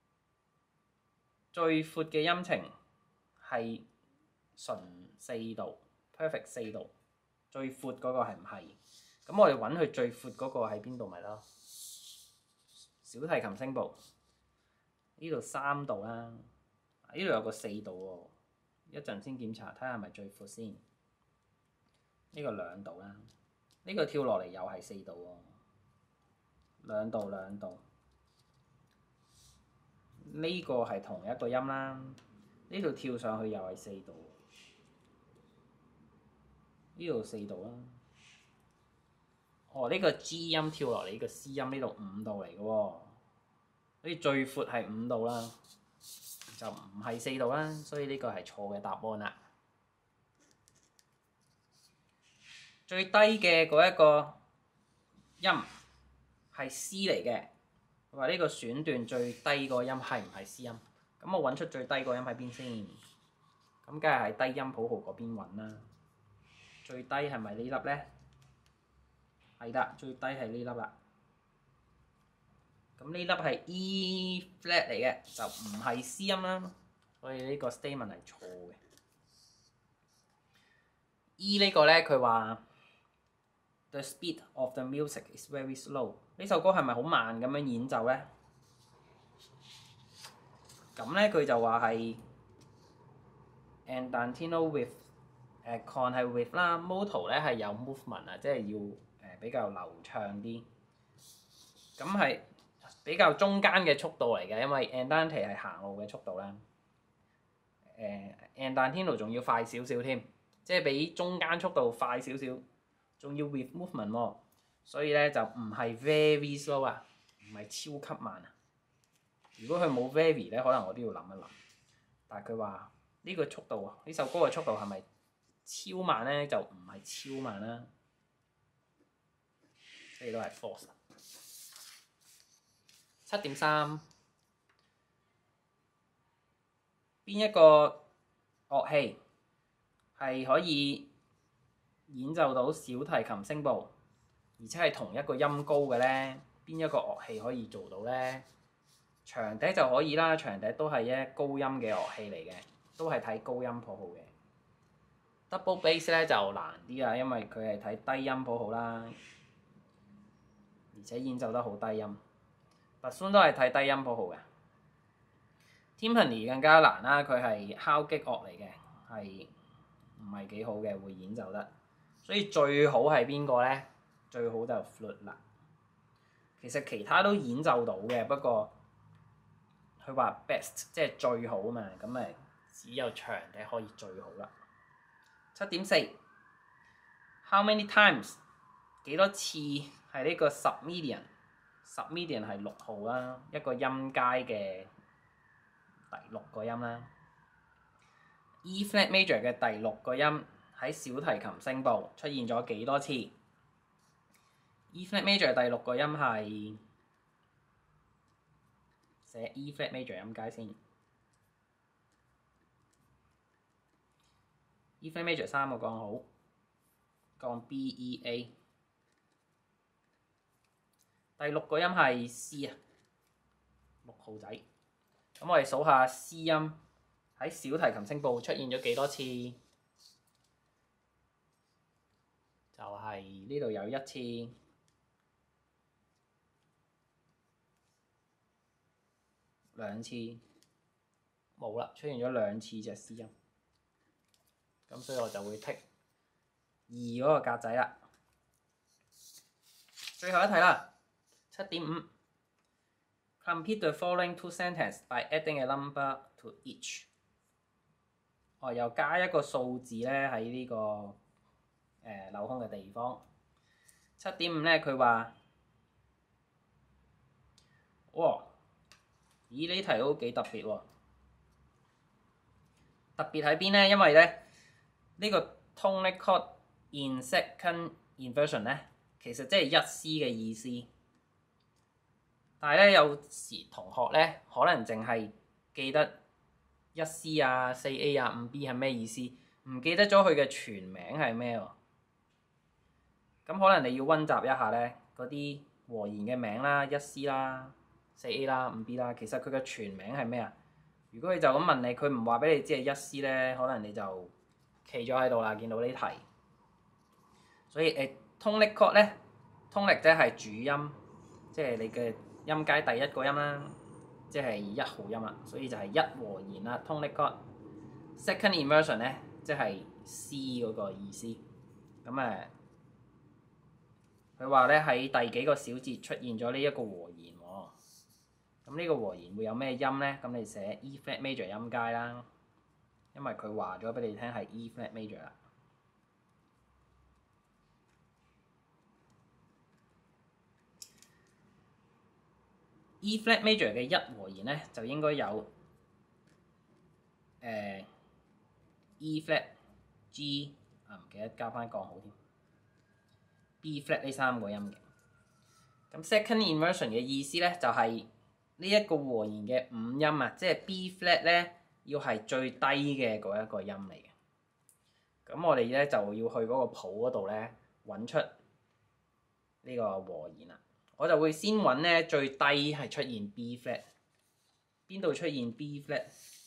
最闊嘅音程係純四度 perfect 四度，最闊嗰個係唔係？咁我哋揾佢最闊嗰個喺邊度咪咯？小提琴聲部呢度三度啦，呢度有個四度喎，一陣先檢查睇下係咪最闊先。呢個兩度啦，呢個跳落嚟又係四度喎。兩度兩度，呢個係同一個音啦。呢度跳上去又係四度，呢度四度啦。哦，呢個 G 音跳落嚟，呢個 C 音呢度五度嚟嘅喎，所以最闊係五度啦，就唔係四度啦，所以呢個係錯嘅答案啦。最低嘅嗰一個音係 C 嚟嘅，佢話呢個選段最低個音係唔係 C 音？咁我揾出最低個音喺邊先？咁梗係喺低音譜號嗰邊揾啦。最低係咪呢粒咧？係啦，最低係呢粒啦。咁呢粒係 E flat 嚟嘅，就唔係 C 音啦。所以呢個 statement 係錯嘅。E 呢個咧，佢話 The speed of the music is very slow。呢首歌係咪好慢咁樣演奏咧？咁咧佢就話係 andantino with 誒 con 係 with 啦 ，moto 咧係有 movement 啊，即係要誒比較流暢啲。咁係比較中間嘅速度嚟嘅，因為 andante 係行路嘅速度啦。誒 andantino 仲要快少少添，即係比中間速度快少少，仲要 with movement 喎。所以咧就唔係 very slow 啊，唔係超級慢啊。如果佢冇 very 咧，可能我都要諗一諗。但係佢話呢個速度啊，呢首歌嘅速度係咪超慢咧？就唔係超慢啦。所以都係 false。 七點三，邊一個樂器係可以演奏到小提琴聲部，而且係同一個音高嘅呢？邊一個樂器可以做到呢？長笛就可以啦，長笛都係一高音嘅樂器嚟嘅，都係睇高音譜號嘅。Double bass 咧就難啲啦，因為佢係睇低音譜號啦，而且演奏得好低音。Bassoon 都係睇低音譜號嘅。Timpani 更加難啦，佢係敲擊樂嚟嘅，係唔係幾好嘅，會演奏得。所以最好係邊個呢？最好就 flute 啦。其實其他都演奏到嘅，不過佢話 best 即係最好啊嘛，咁咪只有長笛可以最好啦。七點四 ，How many times 幾多次係呢個 submedian？submedian 係六號啦，一個音階嘅第六個音啦。E flat major 嘅第六個音喺小提琴聲部出現咗幾多次 ？E flat major 第六個音係寫 E flat major 音階先。E flat major 三個降號，降 B E A。第六個音係 C 啊，六號仔。咁我哋數下 C 音喺小提琴聲部出現咗幾多次？就係呢度有一次、兩次，冇啦，出現咗兩次隻 C 音。咁所以我就會剔二嗰個格仔啦。最後一題啦，七點五。Complete the following two sentences by adding a number to each。哦，又加一個數字咧喺呢個誒、呃、鏤空嘅地方。七點五咧，佢話：哇，咦呢題都幾特別喎！特別喺邊咧？因為咧。呢個 tonic chord in second inversion 咧，其實即係一 C 嘅意思。但係咧，有時同學咧可能淨係記得一 C 啊、四 A 啊、五 B 係咩意思，唔記得咗佢嘅全名係咩喎？咁可能你要溫習一下咧，嗰啲和弦嘅名啦，一 C 啦、四 A 啦、五 B 啦，其實佢嘅全名係咩啊？如果佢就咁問你，佢唔話俾你知係一 C 咧，可能你就企咗喺度啦，見到呢題，所以誒 tonic chord 咧 ，tonic 即係主音，即係你嘅音階第一個音啦，即係一號音啦，所以就係一和弦啦 tonic chord。second inversion 咧，即係 C 嗰個意思。咁誒，佢話咧喺第幾個小節出現咗呢一個和弦喎？咁呢個和弦會有咩音咧？咁你寫 E flat major 音階啦。因為佢話咗俾你聽係 E flat major 啦。E flat major 嘅一和弦咧就應該有誒、呃、E flat G 啊，唔記得加翻降號添 B flat 呢三個音嘅。咁 second inversion 嘅意思咧就係呢一個和弦嘅五音啊，即係 B flat 咧。要係最低嘅嗰一個音嚟嘅，咁我哋咧就要去嗰個譜嗰度咧揾出呢個和弦啦。我就會先揾咧最低係出現 B flat， 邊度出現 B flat，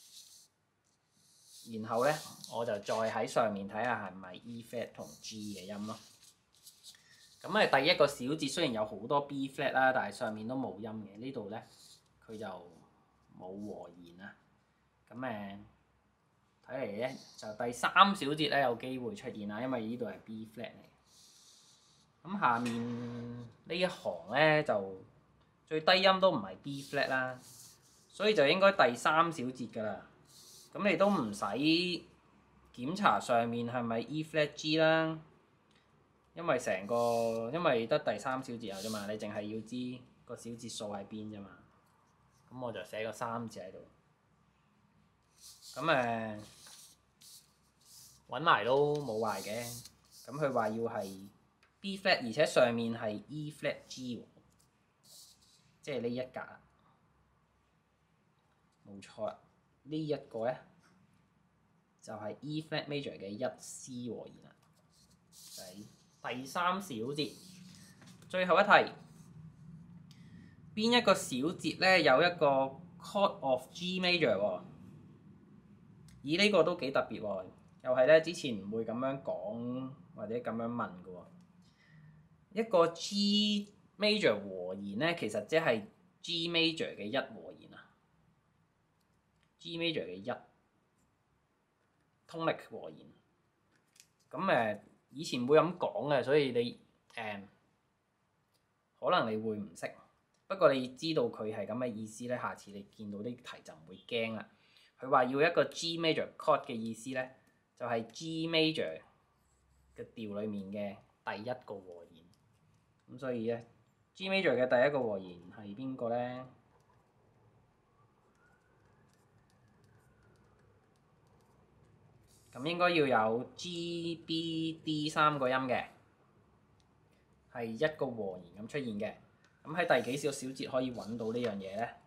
然後咧我就再喺上面睇下係唔係 E flat 同 G 嘅音咯。咁誒第一個小節雖然有好多 B flat 啦，但係上面都冇音嘅，呢度咧佢就冇和弦啦。咁誒睇嚟咧，就第三小節咧有機會出現啦，因為呢度係 B flat 嚟。咁下面呢一行咧就最低音都唔係 B flat 啦，所以就應該第三小節㗎啦。咁你都唔使檢查上面係咪 E flat G 啦，因為成個因為得第三小節有啫嘛，你淨係要知個小節數喺邊啫嘛。咁我就寫個三字喺度。咁誒揾埋都冇壞嘅，咁佢話要係 B flat， 而且上面係 E flat G 喎，即係呢一格啦。 冇錯啦，呢一個咧就係 E flat major 嘅一 C 和弦啦。第三小節，最後一題，邊一個小節咧有一個 chord of G major 喎？咦，呢個都幾特別喎，又係咧之前唔會咁樣講或者咁樣問嘅喎。一個 G major 和弦咧，其實即係 G major 嘅一和弦啊。G major 嘅一通力和弦。咁誒，以前唔會咁講嘅，所以你誒、嗯、可能你會唔識。不過你知道佢係咁嘅意思咧，下次你見到啲題就唔會驚啦。佢話要一個 G major chord 嘅意思咧，就係、是、G major 嘅調裡面嘅第一個和弦。咁所以咧 ，G major 嘅第一個和弦係邊個咧？咁應該要有 G、B、D 三個音嘅，係一個和弦咁出現嘅。咁喺第幾個小節可以揾到呢樣嘢咧？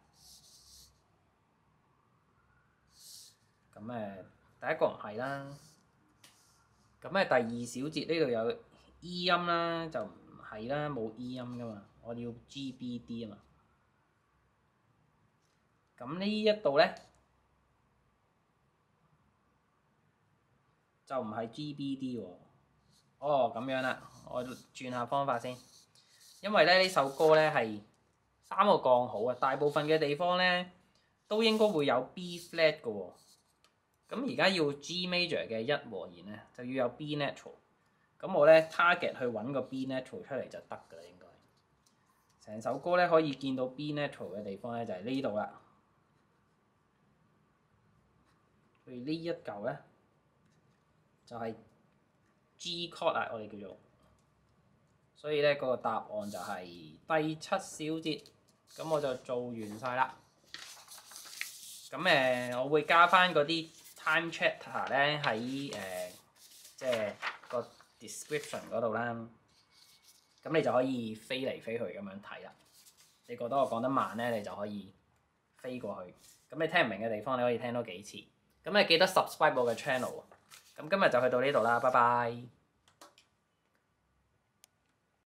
咁誒，第一個唔係啦。咁誒，第二小節呢度有 E 音啦，就唔係啦，冇 E 音噶嘛。我要 G、B、D 啊嘛。咁呢一度咧？就唔係 G B D 喎。哦，咁樣啦，我轉下方法先。因為咧呢首歌咧係三個降號啊，大部分嘅地方咧都應該會有 B flat 嘅喎。咁而家要 G major 嘅一和弦咧，就要有 B natural。咁我咧 target 去揾個 B natural 出嚟就得㗎啦，應該。成首歌咧可以見到 B natural 嘅地方咧就係呢度啦。譬如呢一嚿咧。就係 G chord 啊，我哋叫做，所以咧嗰個答案就係第七小節，咁我就做完晒啦。咁誒，我會加翻嗰啲 time chapter 咧喺誒，即係個 description 嗰度啦。咁你就可以飛嚟飛去咁樣睇啦。你覺得我講得慢咧，你就可以飛過去。咁你聽唔明嘅地方，你可以聽多幾次。咁你記得 subscribe 我嘅 channel。咁今日就去到呢度啦，拜拜。